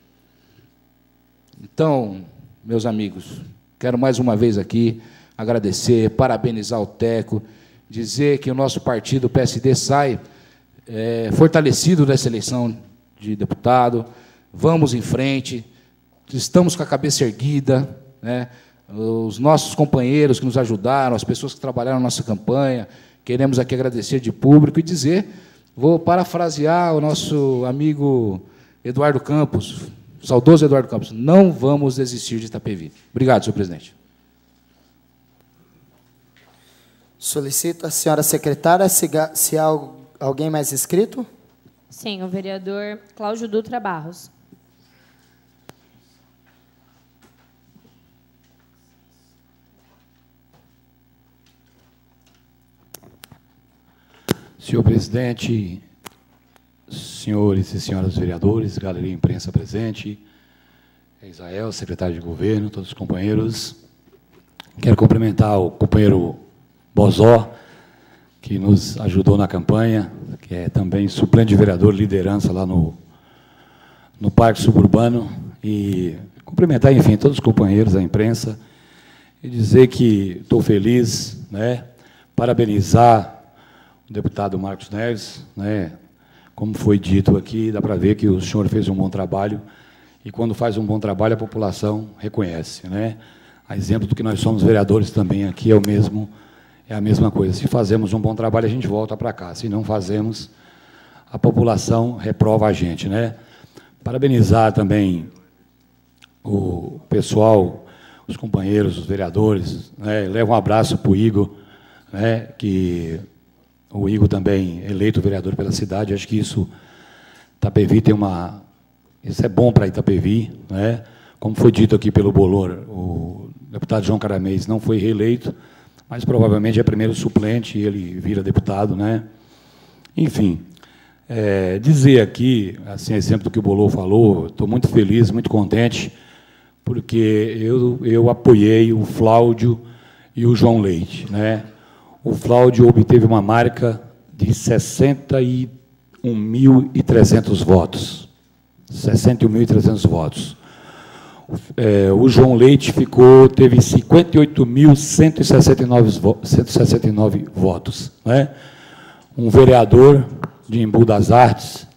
S7: Então, meus amigos, quero mais uma vez aqui agradecer, parabenizar o Teco, dizer que o nosso partido, o P S D, sai é, fortalecido dessa eleição de deputado. Vamos em frente, estamos com a cabeça erguida, né? Os nossos companheiros que nos ajudaram, as pessoas que trabalharam na nossa campanha, queremos aqui agradecer de público e dizer, vou parafrasear o nosso amigo Eduardo Campos, saudoso Eduardo Campos, não vamos desistir de Itapevi. Obrigado, senhor presidente.
S6: Solicito a senhora secretária se, se há alguém mais inscrito.
S5: Sim, o vereador Cláudio Dutra Barros.
S9: Senhor presidente, senhores e senhoras vereadores, galeria imprensa presente, Israel, secretário de governo, todos os companheiros. Quero cumprimentar o companheiro Bozó, que nos ajudou na campanha, que é também suplente de vereador, liderança lá no, no Parque Suburbano, e cumprimentar, enfim, todos os companheiros da imprensa, e dizer que estou feliz, né, parabenizar o deputado Marcos Neves, né, como foi dito aqui, dá para ver que o senhor fez um bom trabalho, e quando faz um bom trabalho, a população reconhece, né? A exemplo do que nós somos vereadores também aqui, é o mesmo, é a mesma coisa. Se fazemos um bom trabalho, a gente volta para cá. Se não fazemos, a população reprova a gente, né? Parabenizar também o pessoal, os companheiros, os vereadores, né? Levo um abraço para o Igor, né? Que o Igor também eleito vereador pela cidade. Acho que isso, Itapevi tem uma, isso é bom para Itapevi, né? Como foi dito aqui pelo Bolor, o deputado João Caramês não foi reeleito, mas provavelmente é primeiro suplente e ele vira deputado, né? Enfim, é, dizer aqui, assim, exemplo do que o Bolor falou, estou muito feliz, muito contente, porque eu, eu apoiei o Flávio e o João Leite, né? O Flávio obteve uma marca de sessenta e um mil e trezentos votos. sessenta e um mil e trezentos votos. É, o João Leite ficou, teve cinquenta e oito mil cento e sessenta e nove votos, né? Um vereador de Embu das Artes,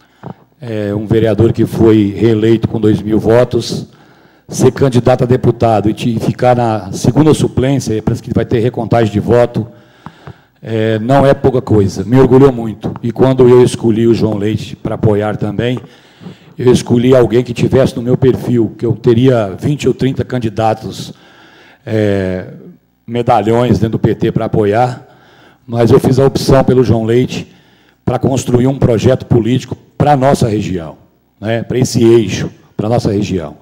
S9: é, um vereador que foi reeleito com dois mil votos, ser candidato a deputado e ficar na segunda suplência, parece que vai ter recontagem de voto, é, não é pouca coisa, me orgulhou muito. E quando eu escolhi o João Leite para apoiar também, eu escolhi alguém que tivesse no meu perfil, que eu teria vinte ou trinta candidatos, é, medalhões dentro do P T para apoiar, mas eu fiz a opção pelo João Leite para construir um projeto político para a nossa região, né, para esse eixo, para a nossa região.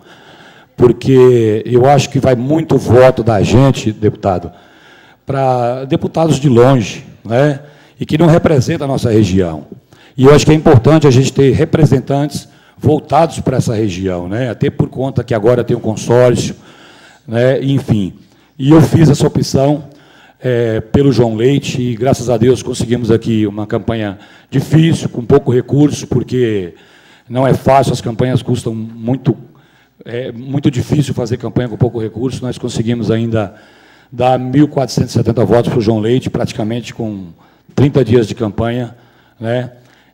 S9: Porque eu acho que vai muito voto da gente, deputado, para deputados de longe, né, e que não representam a nossa região. E eu acho que é importante a gente ter representantes voltados para essa região, né? Até por conta que agora tem um consórcio, né? Enfim. E eu fiz essa opção é, pelo João Leite e, graças a Deus, conseguimos aqui uma campanha difícil, com pouco recurso, porque não é fácil, as campanhas custam muito, é muito difícil fazer campanha com pouco recurso. Nós conseguimos ainda dar mil quatrocentos e setenta votos para o João Leite, praticamente com trinta dias de campanha, né?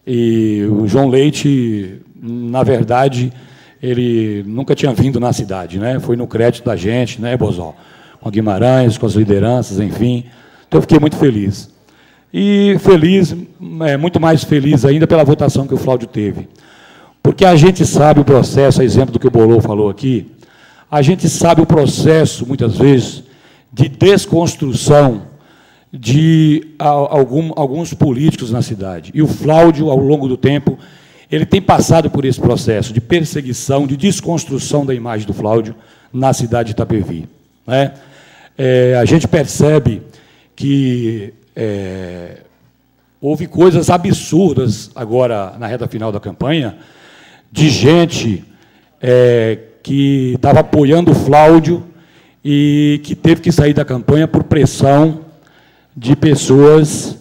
S9: E o João Leite, na verdade, ele nunca tinha vindo na cidade, né? Foi no crédito da gente, né, Bozó? Com a Guimarães, com as lideranças, enfim. Então, eu fiquei muito feliz. E feliz, é, muito mais feliz ainda pela votação que o Flávio teve. Porque a gente sabe o processo, a exemplo do que o Bolor falou aqui, a gente sabe o processo, muitas vezes, de desconstrução de algum, alguns políticos na cidade. E o Flávio, ao longo do tempo, ele tem passado por esse processo de perseguição, de desconstrução da imagem do Flávio na cidade de Itapevi, né? É, a gente percebe que é, houve coisas absurdas agora, na reta final da campanha, de gente é, que estava apoiando o Flávio e que teve que sair da campanha por pressão de pessoas,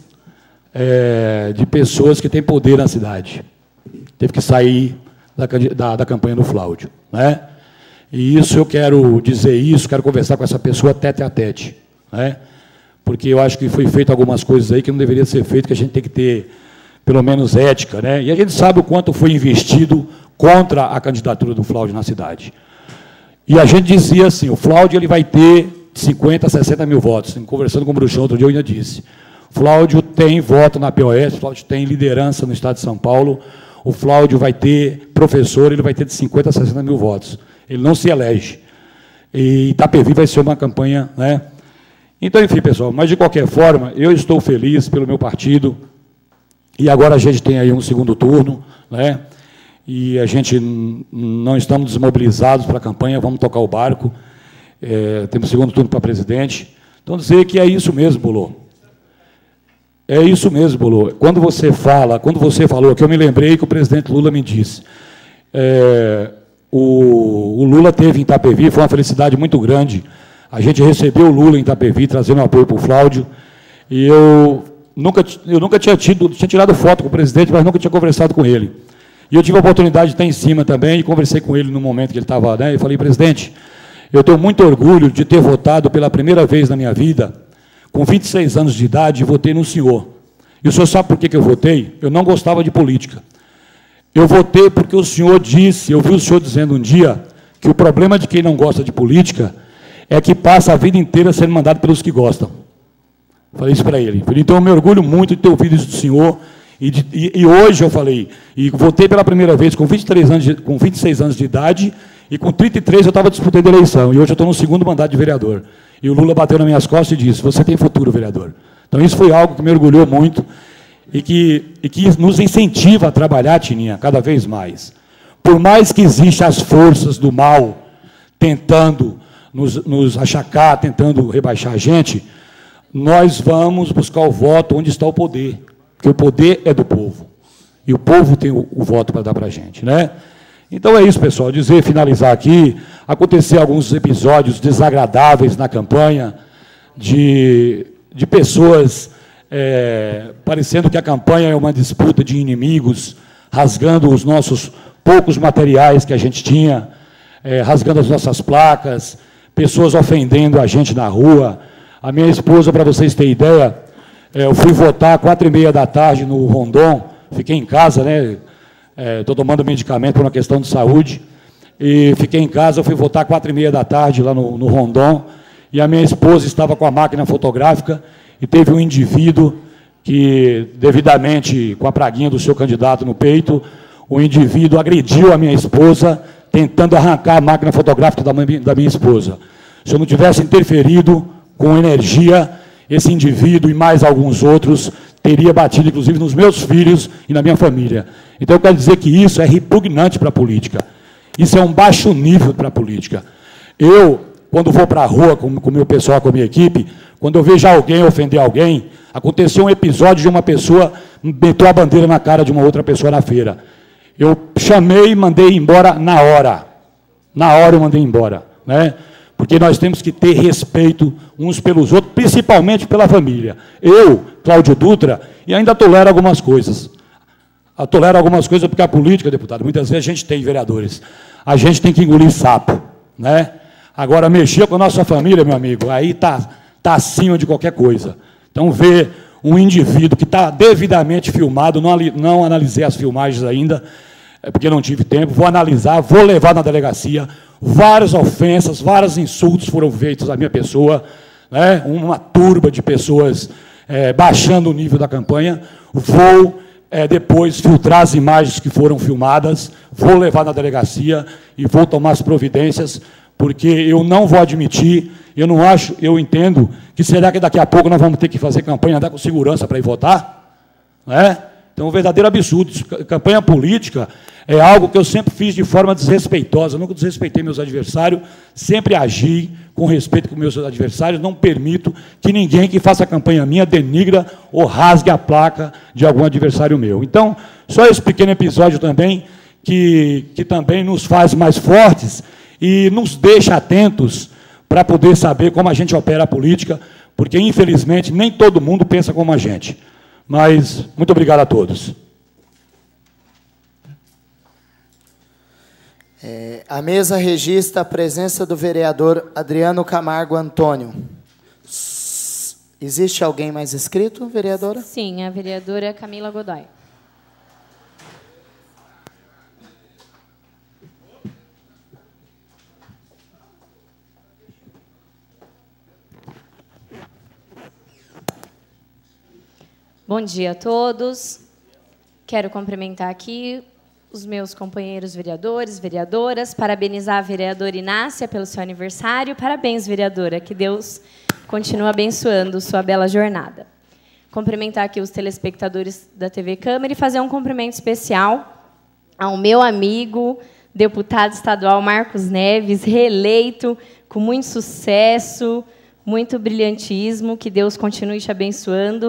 S9: é, de pessoas que têm poder na cidade. Teve que sair da, da, da campanha do Flávio, né? E isso, eu quero dizer isso, quero conversar com essa pessoa tete a tete, né? Porque eu acho que foi feito algumas coisas aí que não deveria ser feito, que a gente tem que ter, pelo menos, ética, né? E a gente sabe o quanto foi investido contra a candidatura do Flávio na cidade. E a gente dizia assim, o Flávio ele vai ter cinquenta, sessenta mil votos. Conversando com o Bruxão outro dia, eu ainda disse. Flávio tem voto na P O S, Flávio tem liderança no Estado de São Paulo, o Flávio vai ter professor, ele vai ter de cinquenta a sessenta mil votos. Ele não se elege. E Itapevi vai ser uma campanha, né? Então, enfim, pessoal, mas de qualquer forma, eu estou feliz pelo meu partido, e agora a gente tem aí um segundo turno, né? E a gente não estamos desmobilizados para a campanha, vamos tocar o barco. É, temos segundo turno para presidente. Então, dizer que é isso mesmo, Bolor. É isso mesmo, Bolo. Quando você fala, quando você falou, que eu me lembrei que o presidente Lula me disse, é, o, o Lula teve em Itapevi, foi uma felicidade muito grande. A gente recebeu o Lula em Itapevi, trazendo apoio para o Flávio, e eu nunca, eu nunca tinha, tido, tinha tirado foto com o presidente, mas nunca tinha conversado com ele. E eu tive a oportunidade de estar em cima também, e conversei com ele no momento que ele estava, né, e falei, presidente, eu tenho muito orgulho de ter votado pela primeira vez na minha vida, com vinte e seis anos de idade, votei no senhor. E o senhor sabe por que eu votei? Eu não gostava de política. Eu votei porque o senhor disse, eu vi o senhor dizendo um dia, que o problema de quem não gosta de política é que passa a vida inteira sendo mandado pelos que gostam. Falei isso para ele. Falei, então eu me orgulho muito de ter ouvido isso do senhor. E, de, e, e hoje eu falei, e votei pela primeira vez com vinte e três anos de, com vinte e seis anos de idade, e com trinta e três eu estava disputando a eleição. E hoje eu estou no segundo mandato de vereador. E o Lula bateu nas minhas costas e disse, você tem futuro, vereador. Então isso foi algo que me orgulhou muito e que, e que nos incentiva a trabalhar, Tininha, cada vez mais. Por mais que existam as forças do mal tentando nos, nos achacar, tentando rebaixar a gente, nós vamos buscar o voto onde está o poder, porque o poder é do povo, e o povo tem o, o voto para dar para a gente, né? Então é isso, pessoal, dizer, finalizar aqui, aconteceu alguns episódios desagradáveis na campanha, de, de pessoas é, parecendo que a campanha é uma disputa de inimigos, rasgando os nossos poucos materiais que a gente tinha, é, rasgando as nossas placas, pessoas ofendendo a gente na rua. A minha esposa, para vocês terem ideia, é, eu fui votar às quatro e meia da tarde no Rondon, fiquei em casa, né? Estou é, tomando medicamento por uma questão de saúde, e fiquei em casa, eu fui votar às quatro e meia da tarde lá no, no Rondon, e a minha esposa estava com a máquina fotográfica, e teve um indivíduo que, devidamente, com a praguinha do seu candidato no peito, o indivíduo agrediu a minha esposa, tentando arrancar a máquina fotográfica da minha, da minha esposa. Se eu não tivesse interferido com energia, esse indivíduo e mais alguns outros teria batido, inclusive, nos meus filhos e na minha família. Então, eu quero dizer que isso é repugnante para a política. Isso é um baixo nível para a política. Eu, quando vou para a rua com o meu pessoal, com a minha equipe, quando eu vejo alguém ofender alguém, aconteceu um episódio de uma pessoa meteu a bandeira na cara de uma outra pessoa na feira. Eu chamei e mandei embora na hora. Na hora eu mandei embora, né? Porque nós temos que ter respeito uns pelos outros, principalmente pela família. Eu, Cláudio Dutra, e ainda tolero algumas coisas. Eu tolero algumas coisas porque a política, deputado, muitas vezes a gente tem vereadores, a gente tem que engolir sapo, né? Agora, mexer com a nossa família, meu amigo, aí está tá acima de qualquer coisa. Então, ver um indivíduo que está devidamente filmado, não, não analisei as filmagens ainda, porque não tive tempo, vou analisar, vou levar na delegacia. Várias ofensas, vários insultos foram feitos à minha pessoa, né? Uma turba de pessoas é, baixando o nível da campanha. Vou é, depois filtrar as imagens que foram filmadas, vou levar na delegacia e vou tomar as providências, porque eu não vou admitir, eu não acho, eu entendo, que será que daqui a pouco nós vamos ter que fazer campanha, andar com segurança para ir votar? Né? Então, é um verdadeiro absurdo. Campanha política é algo que eu sempre fiz de forma desrespeitosa. Eu nunca desrespeitei meus adversários, sempre agi com respeito com meus adversários. Não permito que ninguém que faça campanha minha denigra ou rasgue a placa de algum adversário meu. Então, só esse pequeno episódio também, que, que também nos faz mais fortes e nos deixa atentos para poder saber como a gente opera a política, porque, infelizmente, nem todo mundo pensa como a gente. Mas, muito obrigado a todos.
S6: É, a mesa registra a presença do vereador Adriano Camargo Antônio. Existe alguém mais inscrito, vereadora?
S5: Sim, a vereadora Camila Godoy. Bom dia a todos. Quero cumprimentar aqui os meus companheiros vereadores, vereadoras, parabenizar a vereadora Inácia pelo seu aniversário. Parabéns, vereadora, que Deus continue abençoando sua bela jornada. Cumprimentar aqui os telespectadores da T V Câmara e fazer um cumprimento especial ao meu amigo, deputado estadual Marcos Neves, reeleito, com muito sucesso, muito brilhantismo, que Deus continue te abençoando.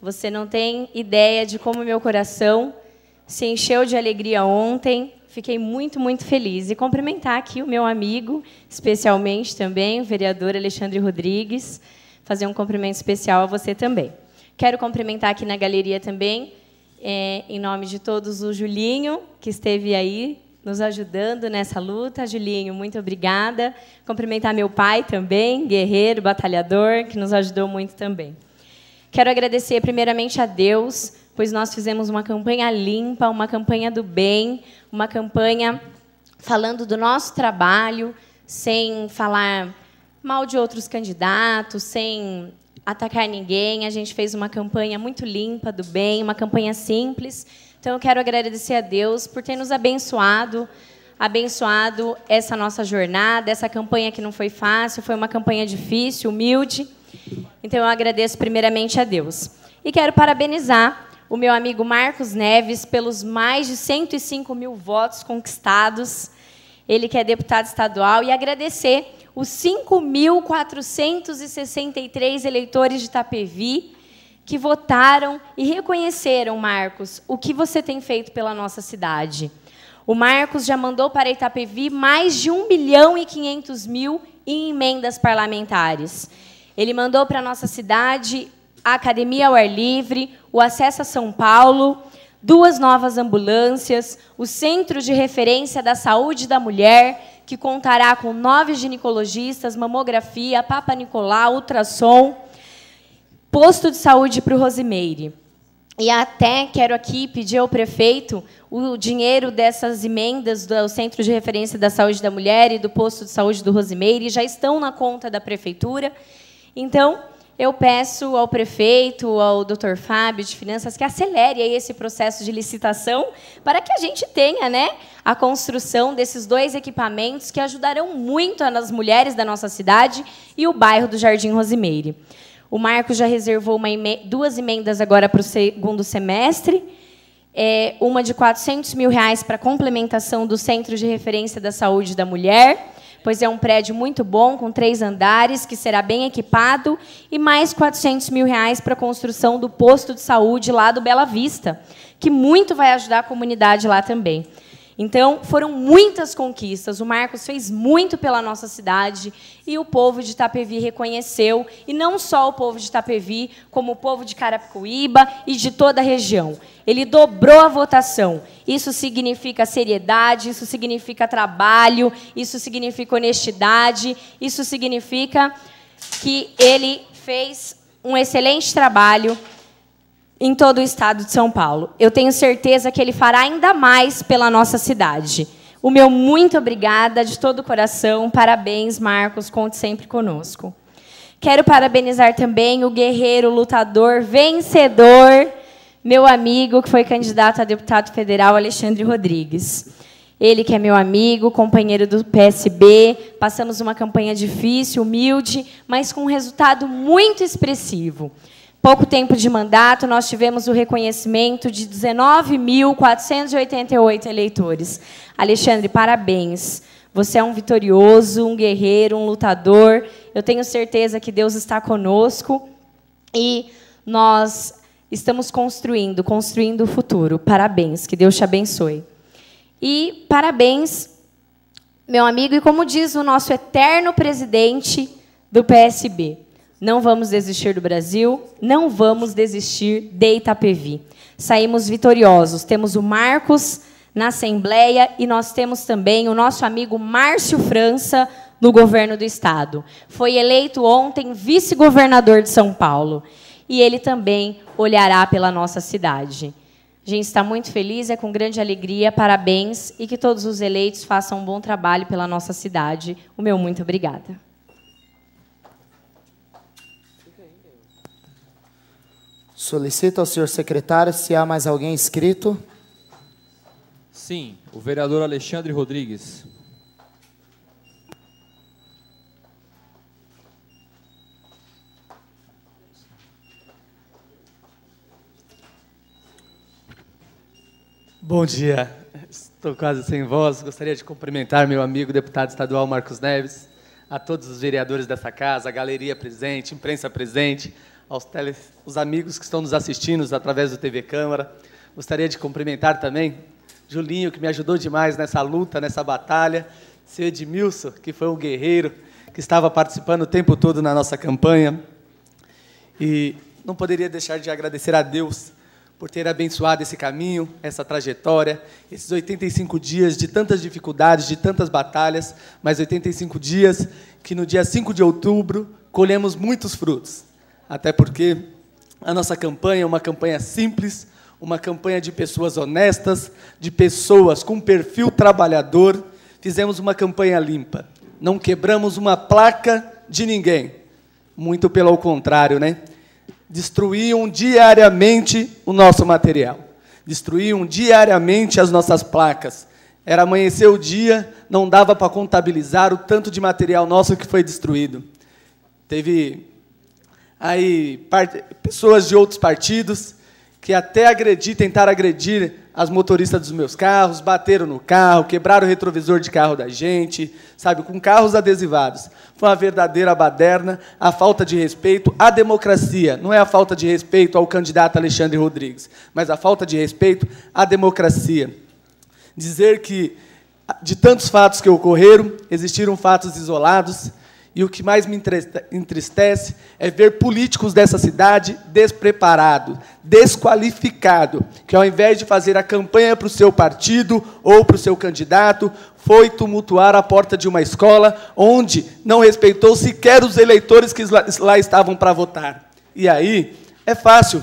S5: Você não tem ideia de como meu coração se encheu de alegria ontem. Fiquei muito, muito feliz. E cumprimentar aqui o meu amigo, especialmente também, o vereador Alexandre Rodrigues, fazer um cumprimento especial a você também. Quero cumprimentar aqui na galeria também, é, em nome de todos, o Julinho, que esteve aí nos ajudando nessa luta. Julinho, muito obrigada. Cumprimentar meu pai também, guerreiro, batalhador, que nos ajudou muito também. Quero agradecer primeiramente a Deus, pois nós fizemos uma campanha limpa, uma campanha do bem, uma campanha falando do nosso trabalho, sem falar mal de outros candidatos, sem atacar ninguém. A gente fez uma campanha muito limpa, do bem, uma campanha simples. Então, eu quero agradecer a Deus por ter nos abençoado, abençoado essa nossa jornada, essa campanha que não foi fácil, foi uma campanha difícil, humilde. Então, eu agradeço primeiramente a Deus. E quero parabenizar o meu amigo Marcos Neves pelos mais de cento e cinco mil votos conquistados. Ele que é deputado estadual. E agradecer os cinco mil quatrocentos e sessenta e três eleitores de Itapevi que votaram e reconheceram, Marcos, o que você tem feito pela nossa cidade. O Marcos já mandou para Itapevi mais de um milhão e quinhentos mil em emendas parlamentares. Ele mandou para a nossa cidade a academia ao ar livre, o acesso a São Paulo, duas novas ambulâncias, o Centro de Referência da Saúde da Mulher, que contará com nove ginecologistas, mamografia, Papa Nicolau, ultrassom, posto de saúde para o Rosimeire. E até quero aqui pedir ao prefeito o dinheiro dessas emendas do Centro de Referência da Saúde da Mulher e do posto de saúde do Rosimeire, já estão na conta da prefeitura. Então, eu peço ao prefeito, ao doutor Fábio de Finanças, que acelere aí esse processo de licitação para que a gente tenha, né, a construção desses dois equipamentos que ajudarão muito as mulheres da nossa cidade e o bairro do Jardim Rosimeire. O Marcos já reservou uma eme- duas emendas agora para o segundo semestre, é, uma de quatrocentos mil reais para a complementação do Centro de Referência da Saúde da Mulher, pois é um prédio muito bom, com três andares, que será bem equipado, e mais quatrocentos mil reais para a construção do posto de saúde lá do Bela Vista, que muito vai ajudar a comunidade lá também. Então, foram muitas conquistas. O Marcos fez muito pela nossa cidade e o povo de Itapevi reconheceu, e não só o povo de Itapevi, como o povo de Carapicuíba e de toda a região. Ele dobrou a votação. Isso significa seriedade, isso significa trabalho, isso significa honestidade, isso significa que ele fez um excelente trabalho em todo o estado de São Paulo. Eu tenho certeza que ele fará ainda mais pela nossa cidade. O meu muito obrigada, de todo o coração. Parabéns, Marcos. Conte sempre conosco. Quero parabenizar também o guerreiro, lutador, vencedor, meu amigo, que foi candidato a deputado federal, Alexandre Rodrigues. Ele que é meu amigo, companheiro do P S B. Passamos uma campanha difícil, humilde, mas com um resultado muito expressivo. Pouco tempo de mandato, nós tivemos o reconhecimento de dezenove mil quatrocentos e oitenta e oito eleitores. Alexandre, parabéns. Você é um vitorioso, um guerreiro, um lutador. Eu tenho certeza que Deus está conosco e nós estamos construindo, construindo o futuro. Parabéns, que Deus te abençoe. E parabéns, meu amigo, e como diz o nosso eterno presidente do P S B, não vamos desistir do Brasil, não vamos desistir de Itapevi. Saímos vitoriosos. Temos o Marcos na Assembleia e nós temos também o nosso amigo Márcio França no governo do Estado. Foi eleito ontem vice-governador de São Paulo. E ele também olhará pela nossa cidade. A gente está muito feliz, é com grande alegria. Parabéns e que todos os eleitos façam um bom trabalho pela nossa cidade. O meu muito obrigada.
S6: Solicito ao senhor secretário se há mais alguém inscrito.
S10: Sim, o vereador Alexandre Rodrigues.
S11: Bom dia. Estou quase sem voz. Gostaria de cumprimentar meu amigo deputado estadual Marcos Neves, a todos os vereadores dessa casa, a galeria presente, imprensa presente, aos tele, os amigos que estão nos assistindo através do T V Câmara. Gostaria de cumprimentar também Julinho, que me ajudou demais nessa luta, nessa batalha. Seu Edmilson, que foi um guerreiro, que estava participando o tempo todo na nossa campanha. E não poderia deixar de agradecer a Deus por ter abençoado esse caminho, essa trajetória, esses oitenta e cinco dias de tantas dificuldades, de tantas batalhas, mas oitenta e cinco dias que no dia cinco de outubro colhemos muitos frutos. Até porque a nossa campanha é uma campanha simples, uma campanha de pessoas honestas, de pessoas com perfil trabalhador. Fizemos uma campanha limpa. Não quebramos uma placa de ninguém. Muito pelo contrário, né? Destruíam diariamente o nosso material. Destruíam diariamente as nossas placas. Era amanhecer o dia, não dava para contabilizar o tanto de material nosso que foi destruído. Teve aí part... pessoas de outros partidos que até agredir, tentaram agredir as motoristas dos meus carros, bateram no carro, quebraram o retrovisor de carro da gente, sabe, com carros adesivados. Foi uma verdadeira baderna, a falta de respeito à democracia. Não é a falta de respeito ao candidato Alexandre Rodrigues, mas a falta de respeito à democracia. Dizer que, de tantos fatos que ocorreram, existiram fatos isolados, e o que mais me entristece é ver políticos dessa cidade despreparados, desqualificados, que, ao invés de fazer a campanha para o seu partido ou para o seu candidato, foi tumultuar a porta de uma escola onde não respeitou sequer os eleitores que lá estavam para votar. E aí, é fácil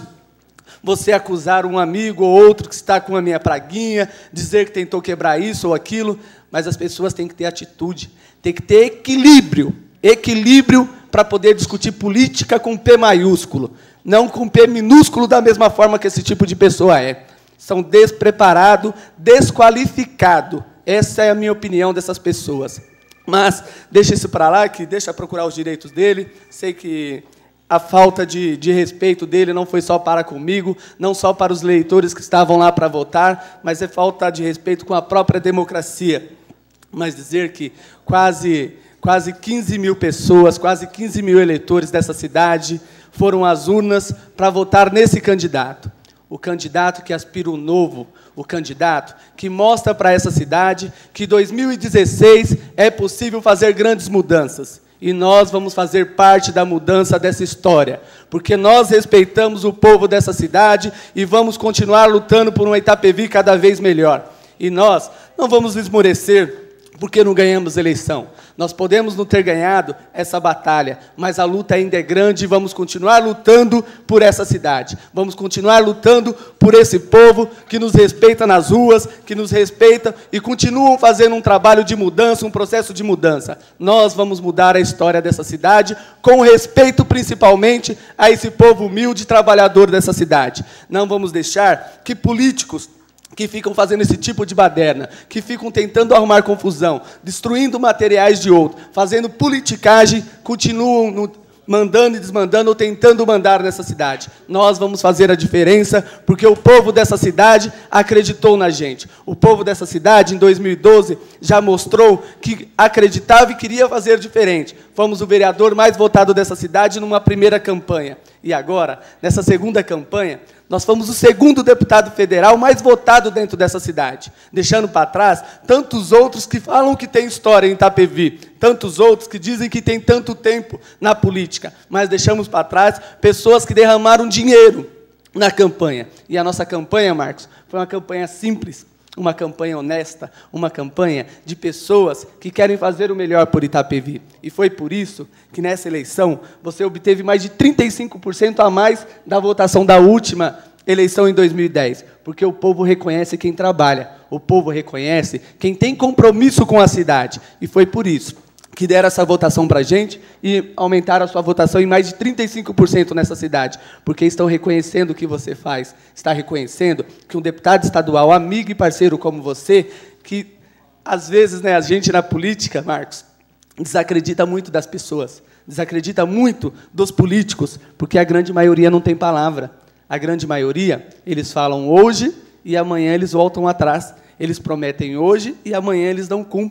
S11: você acusar um amigo ou outro que está com a minha praguinha, dizer que tentou quebrar isso ou aquilo, mas as pessoas têm que ter atitude, têm que ter equilíbrio, equilíbrio para poder discutir política com P maiúsculo, não com P minúsculo, da mesma forma que esse tipo de pessoa é. São despreparados, desqualificados. Essa é a minha opinião dessas pessoas. Mas deixa isso para lá, que deixa procurar os direitos dele. Sei que a falta de, de respeito dele não foi só para comigo, não só para os eleitores que estavam lá para votar, mas é falta de respeito com a própria democracia. Mas dizer que quase... Quase quinze mil pessoas, quase quinze mil eleitores dessa cidade foram às urnas para votar nesse candidato. O candidato que aspira o novo, o candidato que mostra para essa cidade que em dois mil e dezesseis é possível fazer grandes mudanças. E nós vamos fazer parte da mudança dessa história, porque nós respeitamos o povo dessa cidade e vamos continuar lutando por uma Itapevi cada vez melhor. E nós não vamos esmorecer porque não ganhamos eleição. Nós podemos não ter ganhado essa batalha, mas a luta ainda é grande e vamos continuar lutando por essa cidade. Vamos continuar lutando por esse povo que nos respeita nas ruas, que nos respeita e continuam fazendo um trabalho de mudança, um processo de mudança. Nós vamos mudar a história dessa cidade com respeito, principalmente, a esse povo humilde e trabalhador dessa cidade. Não vamos deixar que políticos que ficam fazendo esse tipo de baderna, que ficam tentando arrumar confusão, destruindo materiais de outro, fazendo politicagem, continuam no, mandando e desmandando ou tentando mandar nessa cidade. Nós vamos fazer a diferença, porque o povo dessa cidade acreditou na gente. O povo dessa cidade, em dois mil e doze, já mostrou que acreditava e queria fazer diferente. Fomos o vereador mais votado dessa cidade numa primeira campanha. E agora, nessa segunda campanha, nós fomos o segundo deputado federal mais votado dentro dessa cidade, deixando para trás tantos outros que falam que tem história em Itapevi, tantos outros que dizem que tem tanto tempo na política, mas deixamos para trás pessoas que derramaram dinheiro na campanha. E a nossa campanha, Marcos, foi uma campanha simples, uma campanha honesta, uma campanha de pessoas que querem fazer o melhor por Itapevi. E foi por isso que, nessa eleição, você obteve mais de trinta e cinco por cento a mais da votação da última eleição em dois mil e dez, porque o povo reconhece quem trabalha, o povo reconhece quem tem compromisso com a cidade. E foi por isso que deram essa votação para a gente e aumentaram a sua votação em mais de trinta e cinco por cento nessa cidade, porque estão reconhecendo o que você faz, está reconhecendo que um deputado estadual, amigo e parceiro como você, que, às vezes, né, a gente na política, Marcos, desacredita muito das pessoas, desacredita muito dos políticos, porque a grande maioria não tem palavra. A grande maioria, eles falam hoje e amanhã eles voltam atrás. Eles prometem hoje e amanhã eles não cumprem.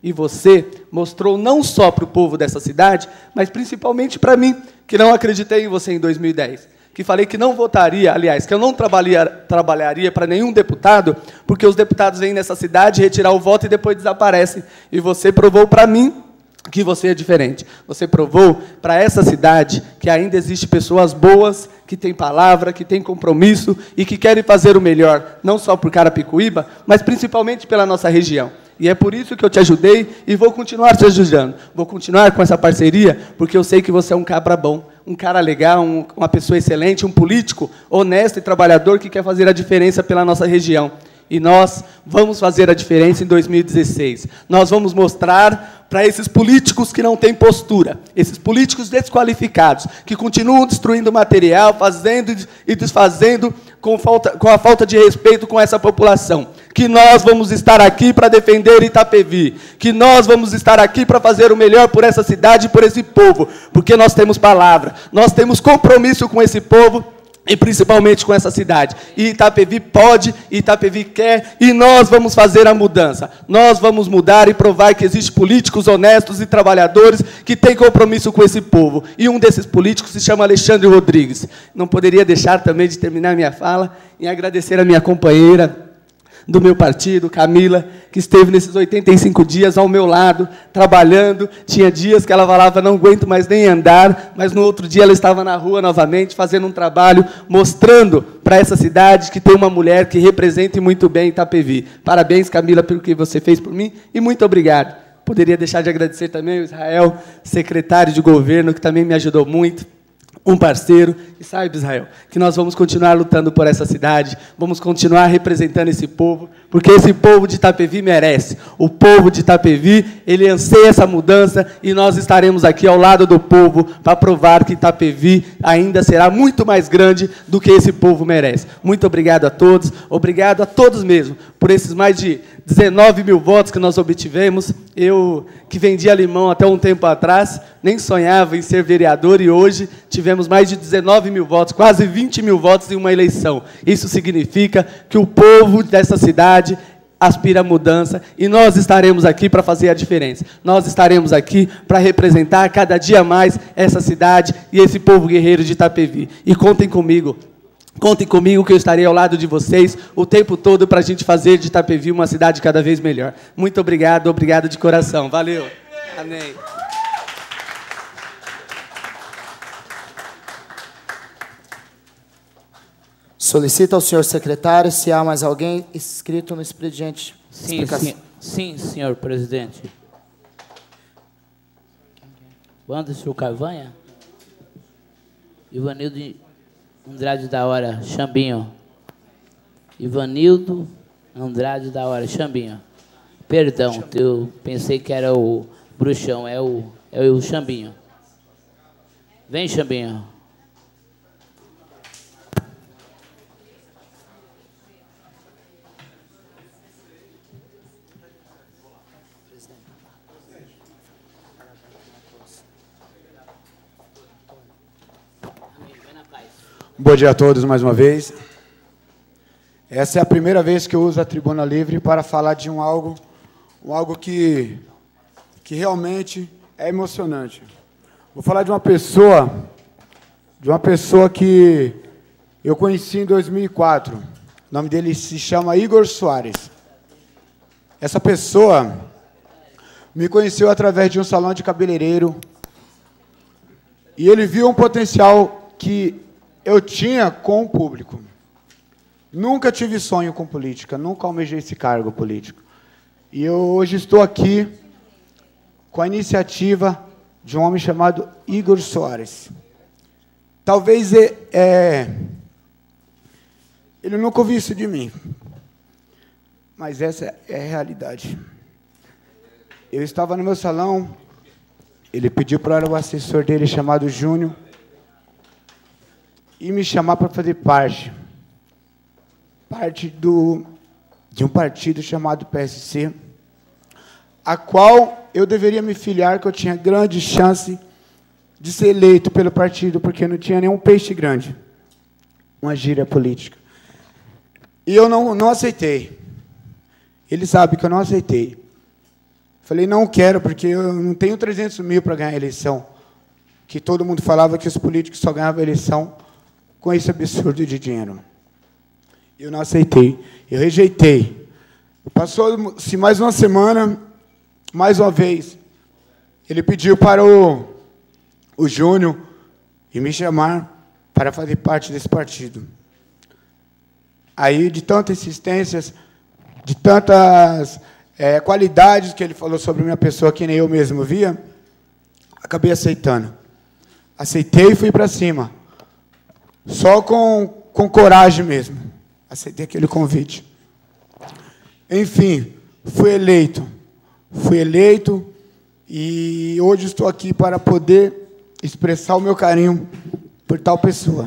S11: E você mostrou não só para o povo dessa cidade, mas principalmente para mim, que não acreditei em você em dois mil e dez. Que falei que não votaria, aliás, que eu não trabalharia, trabalharia para nenhum deputado, porque os deputados vêm nessa cidade retirar o voto e depois desaparecem. E você provou para mim que você é diferente. Você provou para essa cidade que ainda existe pessoas boas, que têm palavra, que têm compromisso e que querem fazer o melhor, não só por Carapicuíba, mas principalmente pela nossa região. E é por isso que eu te ajudei e vou continuar te ajudando. Vou continuar com essa parceria, porque eu sei que você é um cabra bom, um cara legal, um, uma pessoa excelente, um político honesto e trabalhador que quer fazer a diferença pela nossa região. E nós vamos fazer a diferença em dois mil e dezesseis. Nós vamos mostrar para esses políticos que não têm postura, esses políticos desqualificados, que continuam destruindo material, fazendo e desfazendo com, falta, com a falta de respeito com essa população, que nós vamos estar aqui para defender Itapevi, que nós vamos estar aqui para fazer o melhor por essa cidade e por esse povo, porque nós temos palavra, nós temos compromisso com esse povo, e principalmente com essa cidade. E Itapevi pode, Itapevi quer, e nós vamos fazer a mudança. Nós vamos mudar e provar que existem políticos honestos e trabalhadores que têm compromisso com esse povo. E um desses políticos se chama Alexandre Rodrigues. Não poderia deixar também de terminar minha fala em agradecer a minha companheira do meu partido, Camila, que esteve nesses oitenta e cinco dias ao meu lado, trabalhando. Tinha dias que ela falava, não aguento mais nem andar, mas no outro dia ela estava na rua novamente, fazendo um trabalho, mostrando para essa cidade que tem uma mulher que represente muito bem Itapevi. Parabéns, Camila, pelo que você fez por mim, e muito obrigado. Poderia deixar de agradecer também ao Israel, secretário de governo, que também me ajudou muito, um parceiro, e saiba, Israel, que nós vamos continuar lutando por essa cidade, vamos continuar representando esse povo, porque esse povo de Itapevi merece. O povo de Itapevi, ele anseia essa mudança, e nós estaremos aqui ao lado do povo para provar que Itapevi ainda será muito mais grande do que esse povo merece. Muito obrigado a todos, obrigado a todos mesmo, por esses mais de dezenove mil votos que nós obtivemos. Eu, que vendia limão até um tempo atrás, nem sonhava em ser vereador, e hoje tivemos mais de dezenove mil votos, quase vinte mil votos em uma eleição. Isso significa que o povo dessa cidade aspira a mudança, e nós estaremos aqui para fazer a diferença. Nós estaremos aqui para representar cada dia mais essa cidade e esse povo guerreiro de Itapevi. E contem comigo. Contem comigo que eu estarei ao lado de vocês o tempo todo para a gente fazer de Itapevi uma cidade cada vez melhor. Muito obrigado, obrigado de coração. Valeu. Amém.
S6: Solicito ao senhor secretário se há mais alguém inscrito no expediente.
S4: Sim, sim, sim, senhor presidente. Wanderson Carvanha? Ivanildo Andrade da Hora, Xambinho. Ivanildo Andrade da Hora, Xambinho. Perdão, eu pensei que era o Bruxão, é o, é o Xambinho. Vem, Xambinho.
S8: Bom dia a todos mais uma vez. Essa é a primeira vez que eu uso a tribuna livre para falar de um algo, um algo que, que realmente é emocionante. Vou falar de uma pessoa, de uma pessoa que eu conheci em dois mil e quatro. O nome dele se chama Igor Soares. Essa pessoa me conheceu através de um salão de cabeleireiro, e ele viu um potencial que eu tinha com o público. Nunca tive sonho com política, nunca almejei esse cargo político. E eu hoje estou aqui com a iniciativa de um homem chamado Igor Soares. Talvez é, é, ele nunca ouviu isso de mim, mas essa é a realidade. Eu estava no meu salão, ele pediu para o assessor dele, chamado Júnior, e me chamar para fazer parte, parte do, de um partido chamado P S C, a qual eu deveria me filiar, que eu tinha grande chance de ser eleito pelo partido, porque não tinha nenhum peixe grande, uma gíria política. E eu não, não aceitei. Ele sabe que eu não aceitei. Falei, não quero, porque eu não tenho trezentos mil para ganhar a eleição. Que todo mundo falava que os políticos só ganhavam a eleição com esse absurdo de dinheiro. Eu não aceitei, eu rejeitei. Passou-se mais uma semana, mais uma vez, ele pediu para o, o Júnior e me chamar para fazer parte desse partido. Aí, de tantas insistências, de tantas é, qualidades que ele falou sobre minha pessoa que nem eu mesmo via, acabei aceitando. Aceitei e fui para cima. Só com, com coragem mesmo. Aceitei aquele convite. Enfim, fui eleito. Fui eleito e hoje estou aqui para poder expressar o meu carinho por tal pessoa.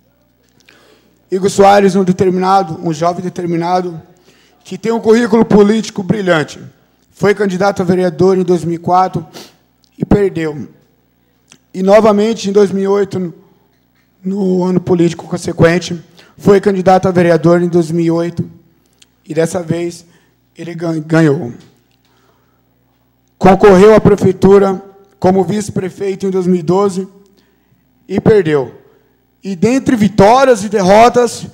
S8: Igor Soares, um determinado, um jovem determinado, que tem um currículo político brilhante. Foi candidato a vereador em dois mil e quatro e perdeu. E, novamente, em dois mil e oito, no ano político consequente, foi candidato a vereador em dois mil e oito e, dessa vez, ele ganhou. Concorreu à prefeitura como vice-prefeito em dois mil e doze e perdeu. E, dentre vitórias e derrotas,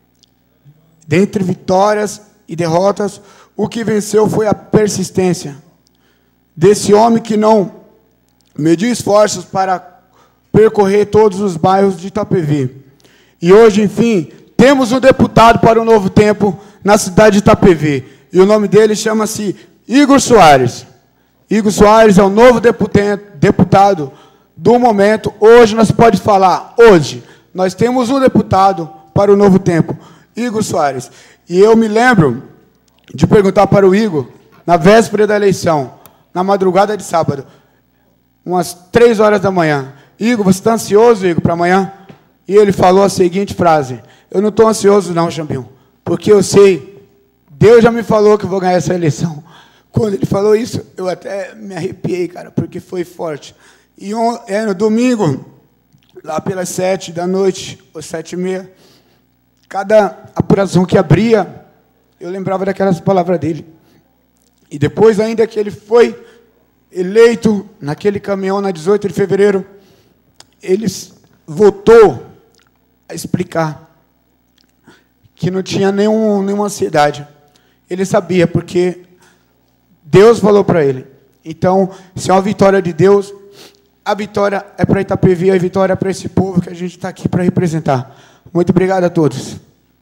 S8: dentre vitórias e derrotas, o que venceu foi a persistência desse homem que não mediu esforços para percorrer todos os bairros de Itapevi. E hoje, enfim, temos um deputado para o Novo Tempo na cidade de Itapevi. E o nome dele chama-se Igor Soares. Igor Soares é o novo deputado do momento. Hoje nós podemos falar, hoje, nós temos um deputado para o Novo Tempo, Igor Soares. E eu me lembro de perguntar para o Igor, na véspera da eleição, na madrugada de sábado, umas três horas da manhã, Igor, você está ansioso, Igor, para amanhã? E ele falou a seguinte frase, eu não estou ansioso não, Xambinho, porque eu sei, Deus já me falou que eu vou ganhar essa eleição. Quando ele falou isso, eu até me arrepiei, cara, porque foi forte. E on, é, no domingo, lá pelas sete da noite, ou sete e meia, cada apuração que abria, eu lembrava daquelas palavras dele. E depois, ainda que ele foi eleito naquele caminhão, na dezoito de fevereiro, ele voltou a explicar que não tinha nenhum, nenhuma ansiedade. Ele sabia, porque Deus falou para ele. Então, se é uma vitória de Deus, a vitória é para Itapevi, a vitória é para esse povo que a gente está aqui para representar. Muito obrigado a todos.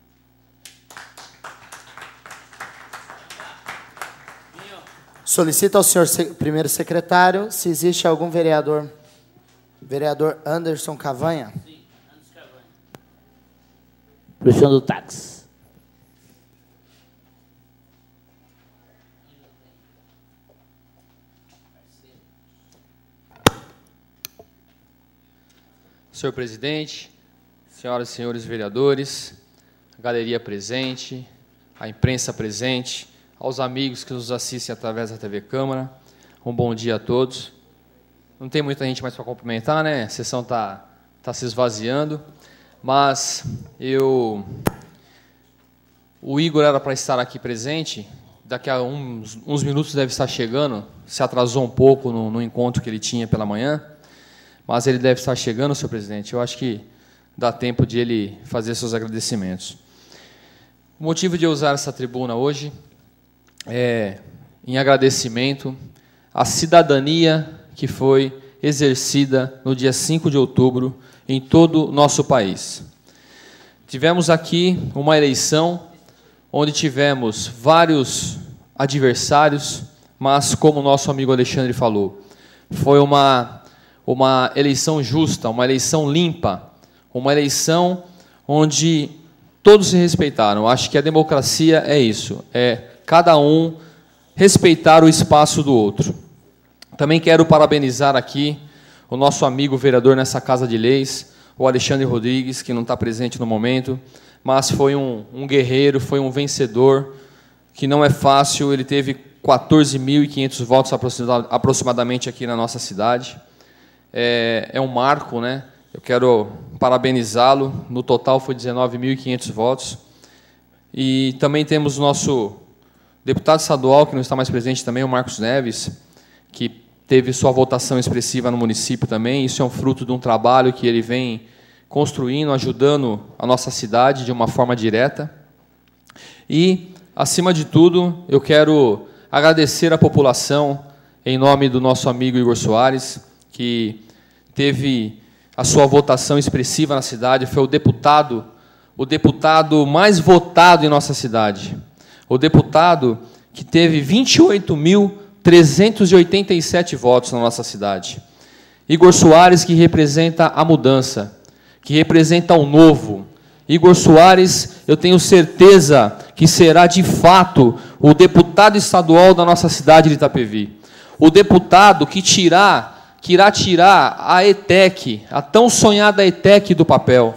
S6: Solicito ao senhor primeiro secretário se existe algum vereador. Vereador Anderson Cavanha.
S4: Sim, Anderson Cavanha. Puxando o táxi.
S10: Senhor presidente, senhoras e senhores vereadores, a galeria presente, a imprensa presente, aos amigos que nos assistem através da T V Câmara, um bom dia a todos. Não tem muita gente mais para cumprimentar, né? A sessão está tá se esvaziando, mas eu... O Igor era para estar aqui presente, daqui a uns, uns minutos deve estar chegando, se atrasou um pouco no, no encontro que ele tinha pela manhã, mas ele deve estar chegando, senhor presidente. Eu acho que dá tempo de ele fazer seus agradecimentos. O motivo de eu usar essa tribuna hoje é em agradecimento à cidadania que foi exercida no dia cinco de outubro em todo o nosso país. Tivemos aqui uma eleição onde tivemos vários adversários, mas, como o nosso amigo Alexandre falou, foi uma... uma eleição justa, uma eleição limpa, uma eleição onde todos se respeitaram. Acho que a democracia é isso, é cada um respeitar o espaço do outro. Também quero parabenizar aqui o nosso amigo vereador nessa Casa de Leis, o Alexandre Rodrigues, que não está presente no momento, mas foi um, um guerreiro, foi um vencedor, que não é fácil, ele teve quatorze mil e quinhentos votos aproximadamente aqui na nossa cidade. É, é um marco, né? Eu quero parabenizá-lo. No total foi dezenove mil e quinhentos votos. E também temos o nosso, Deputado estadual, que não está mais presente também, o Marcos Neves, que teve sua votação expressiva no município também. Isso é um fruto de um trabalho que ele vem construindo, ajudando a nossa cidade de uma forma direta. E, acima de tudo, eu quero agradecer à população, em nome do nosso amigo Igor Soares, que teve a sua votação expressiva na cidade, foi o deputado, o deputado mais votado em nossa cidade. O deputado que teve vinte e oito mil trezentos e oitenta e sete votos na nossa cidade. Igor Soares, que representa a mudança, que representa o novo. Igor Soares, eu tenho certeza que será, de fato, o deputado estadual da nossa cidade de Itapevi. O deputado que, tirar, que irá tirar a ETEC, a tão sonhada ETEC do papel.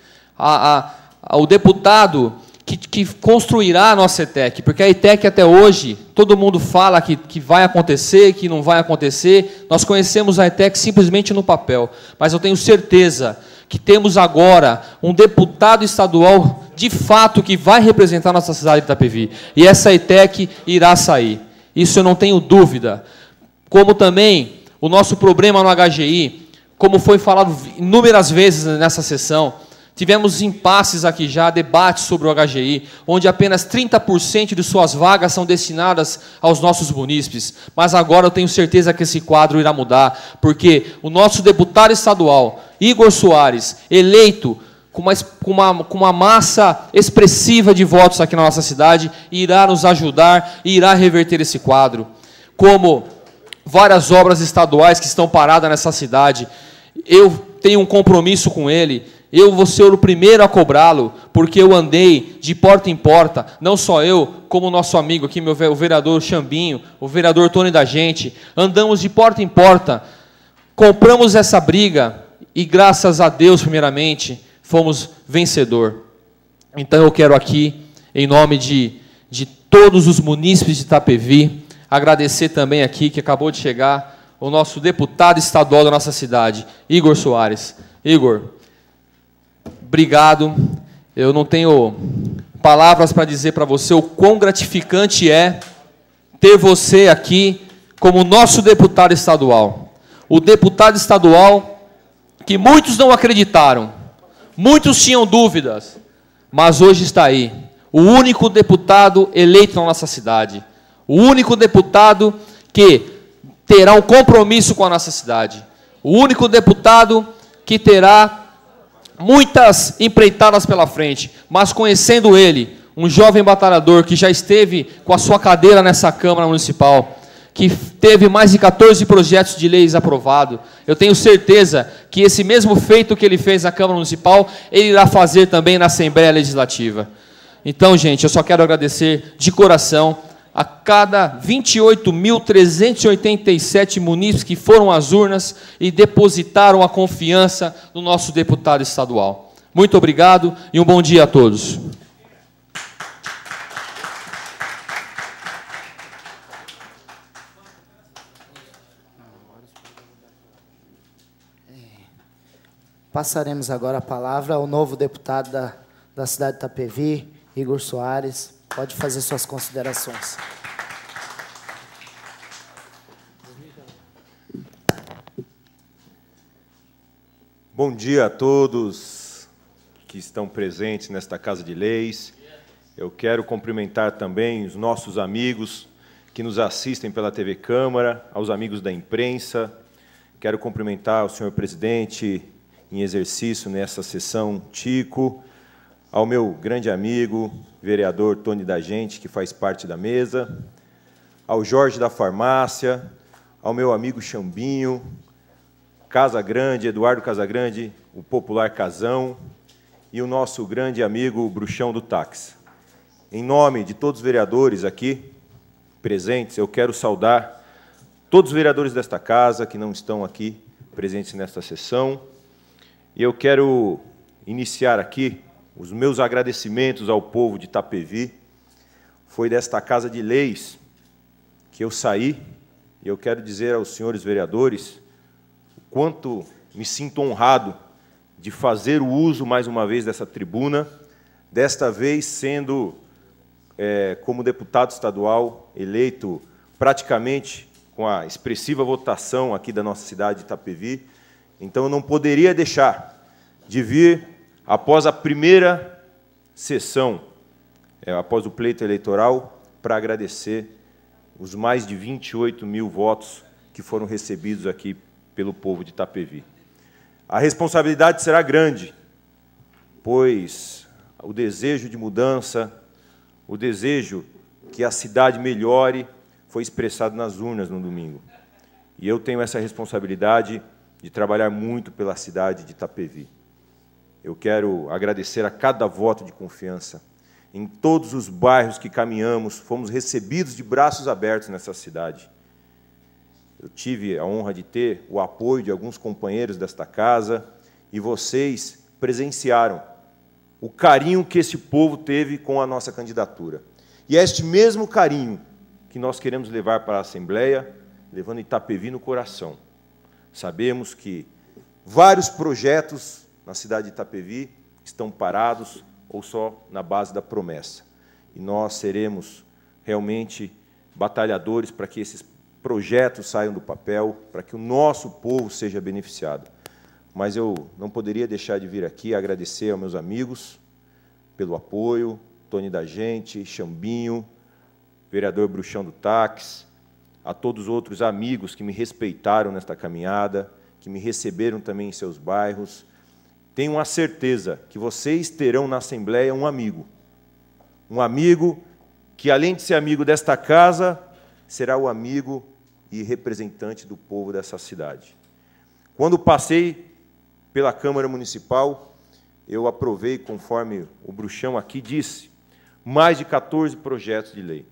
S10: A, a, a, o deputado que, que construirá a nossa ETEC, porque a ETEC até hoje, todo mundo fala que, que vai acontecer, que não vai acontecer. Nós conhecemos a ETEC simplesmente no papel, mas eu tenho certeza que temos agora um deputado estadual, de fato, que vai representar a nossa cidade de Itapevi. E essa ETEC irá sair. Isso eu não tenho dúvida. Como também o nosso problema no H G I, como foi falado inúmeras vezes nessa sessão, tivemos impasses aqui já, debates sobre o H G I, onde apenas trinta por cento de suas vagas são destinadas aos nossos munícipes. Mas agora eu tenho certeza que esse quadro irá mudar, porque o nosso deputado estadual, Igor Soares, eleito com uma, com uma, com uma massa expressiva de votos aqui na nossa cidade, irá nos ajudar e irá reverter esse quadro. Como várias obras estaduais que estão paradas nessa cidade, eu tenho um compromisso com ele. Eu vou ser o primeiro a cobrá-lo, porque eu andei de porta em porta, não só eu, como o nosso amigo aqui, meu, o vereador Xambinho, o vereador Tony da Gente, andamos de porta em porta, compramos essa briga e, graças a Deus, primeiramente, fomos vencedor. Então, eu quero aqui, em nome de, de todos os munícipes de Itapevi, agradecer também aqui, que acabou de chegar, o nosso deputado estadual da nossa cidade, Igor Soares. Igor, obrigado. Eu não tenho palavras para dizer para você o quão gratificante é ter você aqui como nosso deputado estadual. O deputado estadual que muitos não acreditaram, muitos tinham dúvidas, mas hoje está aí. O único deputado eleito na nossa cidade. O único deputado que terá um compromisso com a nossa cidade. O único deputado que terá muitas empreitadas pela frente, mas conhecendo ele, um jovem batalhador que já esteve com a sua cadeira nessa Câmara Municipal, que teve mais de quatorze projetos de leis aprovados, eu tenho certeza que esse mesmo feito que ele fez na Câmara Municipal, ele irá fazer também na Assembleia Legislativa. Então, gente, eu só quero agradecer de coração a cada vinte e oito mil trezentos e oitenta e sete munícipes que foram às urnas e depositaram a confiança no nosso deputado estadual. Muito obrigado e um bom dia a todos.
S6: Passaremos agora a palavra ao novo deputado da, da cidade de Itapevi, Igor Soares. Pode fazer suas considerações.
S12: Bom dia a todos que estão presentes nesta Casa de Leis. Eu quero cumprimentar também os nossos amigos que nos assistem pela T V Câmara, aos amigos da imprensa. Quero cumprimentar o senhor presidente em exercício nessa sessão, Tico, ao meu grande amigo, vereador Tony da Gente, que faz parte da mesa, ao Jorge da Farmácia, ao meu amigo Xambinho, Casagrande, Eduardo Casagrande, o popular Casão, e o nosso grande amigo Bruxão do Táxi. Em nome de todos os vereadores aqui presentes, eu quero saudar todos os vereadores desta casa que não estão aqui presentes nesta sessão, e eu quero iniciar aqui os meus agradecimentos ao povo de Itapevi. Foi desta Casa de Leis que eu saí, e eu quero dizer aos senhores vereadores o quanto me sinto honrado de fazer o uso, mais uma vez, dessa tribuna, desta vez sendo é, como deputado estadual, eleito praticamente com a expressiva votação aqui da nossa cidade de Itapevi. Então, eu não poderia deixar de vir, após a primeira sessão, é, após o pleito eleitoral, para agradecer os mais de vinte e oito mil votos que foram recebidos aqui pelo povo de Itapevi. A responsabilidade será grande, pois o desejo de mudança, o desejo que a cidade melhore, foi expressado nas urnas no domingo. E eu tenho essa responsabilidade de trabalhar muito pela cidade de Itapevi. Eu quero agradecer a cada voto de confiança. Em todos os bairros que caminhamos, fomos recebidos de braços abertos nessa cidade. Eu tive a honra de ter o apoio de alguns companheiros desta casa e vocês presenciaram o carinho que esse povo teve com a nossa candidatura. E é este mesmo carinho que nós queremos levar para a Assembleia, levando Itapevi no coração. Sabemos que vários projetos na cidade de Itapevi estão parados ou só na base da promessa. E nós seremos realmente batalhadores para que esses projetos saiam do papel, para que o nosso povo seja beneficiado. Mas eu não poderia deixar de vir aqui agradecer aos meus amigos pelo apoio, Tony da Gente, Xambinho, vereador Bruxão do Táxi, a todos os outros amigos que me respeitaram nesta caminhada, que me receberam também em seus bairros. Tenho a certeza que vocês terão na Assembleia um amigo. Um amigo que, além de ser amigo desta casa, será o amigo e representante do povo dessa cidade. Quando passei pela Câmara Municipal, eu aprovei, conforme o Bruxão aqui disse, mais de quatorze projetos de lei.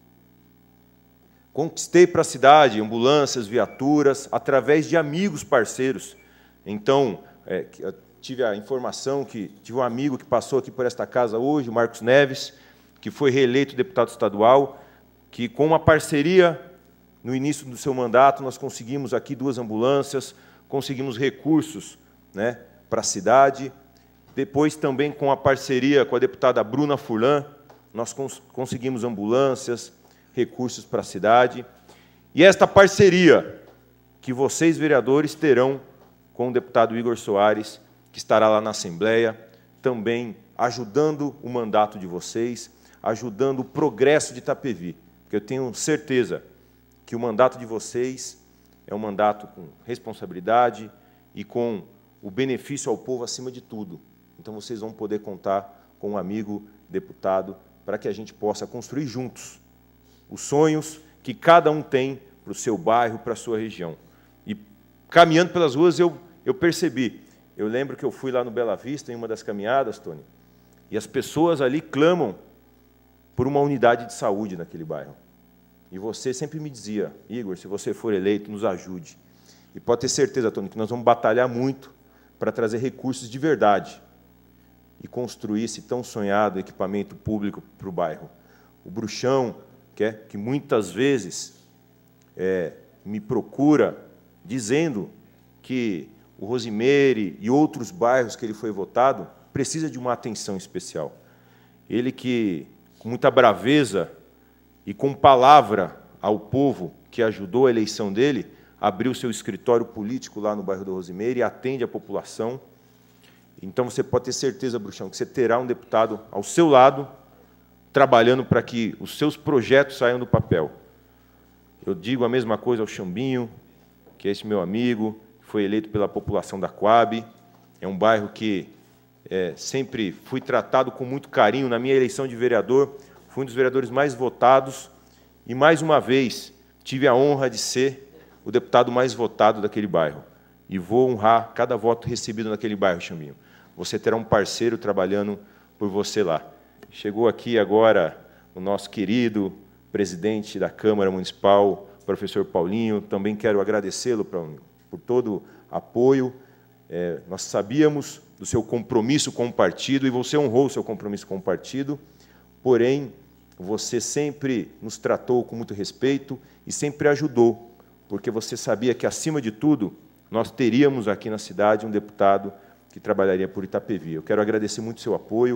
S12: Conquistei para a cidade ambulâncias, viaturas, através de amigos parceiros. Então, é, tive a informação que tive um amigo que passou aqui por esta casa hoje, o Marcos Neves, que foi reeleito deputado estadual, que com uma parceria no início do seu mandato, nós conseguimos aqui duas ambulâncias, conseguimos recursos, né, para a cidade. Depois, também, com a parceria com a deputada Bruna Furlan, nós cons conseguimos ambulâncias, recursos para a cidade. E esta parceria que vocês, vereadores, terão com o deputado Igor Soares, que estará lá na Assembleia, também ajudando o mandato de vocês, ajudando o progresso de Itapevi, porque eu tenho certeza que o mandato de vocês é um mandato com responsabilidade e com o benefício ao povo acima de tudo. Então, vocês vão poder contar com um amigo deputado para que a gente possa construir juntos os sonhos que cada um tem para o seu bairro, para a sua região. E, caminhando pelas ruas, eu, eu percebi. Eu lembro que eu fui lá no Bela Vista, em uma das caminhadas, Tony, e as pessoas ali clamam por uma unidade de saúde naquele bairro. E você sempre me dizia, Igor, se você for eleito, nos ajude. E pode ter certeza, Tony, que nós vamos batalhar muito para trazer recursos de verdade e construir esse tão sonhado equipamento público para o bairro. O Bruxão, que, é, que muitas vezes é, me procura dizendo que o Rosimeire e outros bairros que ele foi votado precisa de uma atenção especial. Ele que, com muita braveza e com palavra ao povo que ajudou a eleição dele, abriu seu escritório político lá no bairro do Rosimeire e atende a população. Então, você pode ter certeza, Bruxão, que você terá um deputado ao seu lado, trabalhando para que os seus projetos saiam do papel. Eu digo a mesma coisa ao Xambinho, que é esse meu amigo, foi eleito pela população da Coab. É um bairro que é, sempre fui tratado com muito carinho. Na minha eleição de vereador, fui um dos vereadores mais votados e, mais uma vez, tive a honra de ser o deputado mais votado daquele bairro. E vou honrar cada voto recebido naquele bairro, Xambinho. Você terá um parceiro trabalhando por você lá. Chegou aqui agora o nosso querido presidente da Câmara Municipal, professor Paulinho. Também quero agradecê-lo por todo o apoio. É, nós sabíamos do seu compromisso com o partido e você honrou o seu compromisso com o partido, porém, você sempre nos tratou com muito respeito e sempre ajudou, porque você sabia que, acima de tudo, nós teríamos aqui na cidade um deputado que trabalharia por Itapevi. Eu quero agradecer muito o seu apoio.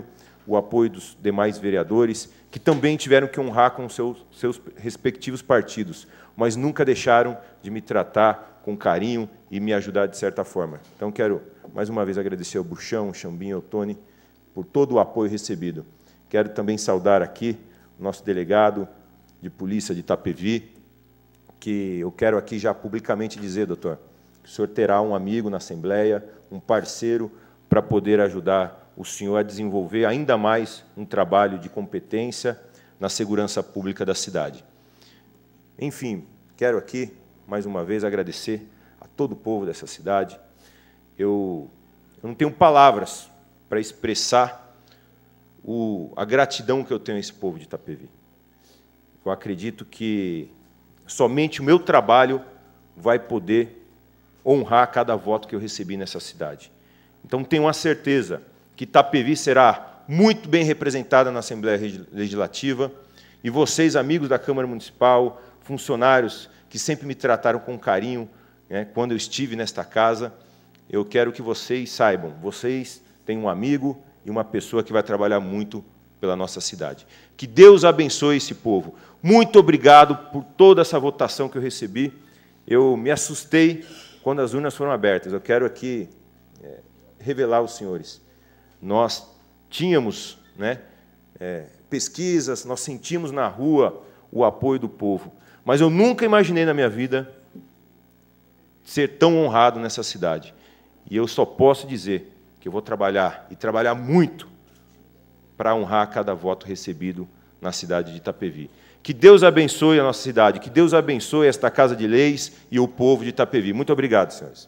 S12: o apoio dos demais vereadores, que também tiveram que honrar com seus, seus respectivos partidos, mas nunca deixaram de me tratar com carinho e me ajudar de certa forma. Então, quero, mais uma vez, agradecer ao Buchão, ao Xambinho, ao Tony, por todo o apoio recebido. Quero também saudar aqui o nosso delegado de polícia de Itapevi, que eu quero aqui já publicamente dizer, doutor, que o senhor terá um amigo na Assembleia, um parceiro, para poder ajudar o senhor a desenvolver ainda mais um trabalho de competência na segurança pública da cidade. Enfim, quero aqui, mais uma vez, agradecer a todo o povo dessa cidade. Eu, eu não tenho palavras para expressar o, a gratidão que eu tenho a esse povo de Itapevi. Eu acredito que somente o meu trabalho vai poder honrar cada voto que eu recebi nessa cidade. Então, tenho a certeza que Itapevi será muito bem representada na Assembleia Legislativa, e vocês, amigos da Câmara Municipal, funcionários que sempre me trataram com carinho, né, quando eu estive nesta casa, eu quero que vocês saibam, vocês têm um amigo e uma pessoa que vai trabalhar muito pela nossa cidade. Que Deus abençoe esse povo. Muito obrigado por toda essa votação que eu recebi. Eu me assustei quando as urnas foram abertas. Eu quero aqui é, revelar aos senhores. Nós tínhamos, né, é, pesquisas, nós sentimos na rua o apoio do povo, mas eu nunca imaginei na minha vida ser tão honrado nessa cidade. E eu só posso dizer que eu vou trabalhar, e trabalhar muito, para honrar cada voto recebido na cidade de Itapevi. Que Deus abençoe a nossa cidade, que Deus abençoe esta Casa de Leis e o povo de Itapevi. Muito obrigado, senhores.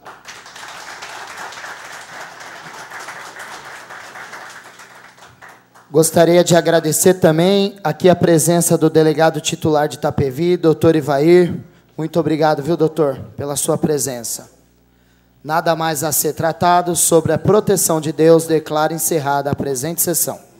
S6: Gostaria de agradecer também aqui a presença do delegado titular de Itapevi, doutor Ivair. Muito obrigado, viu, doutor, pela sua presença. Nada mais a ser tratado. Sobre a proteção de Deus, declaro encerrada a presente sessão.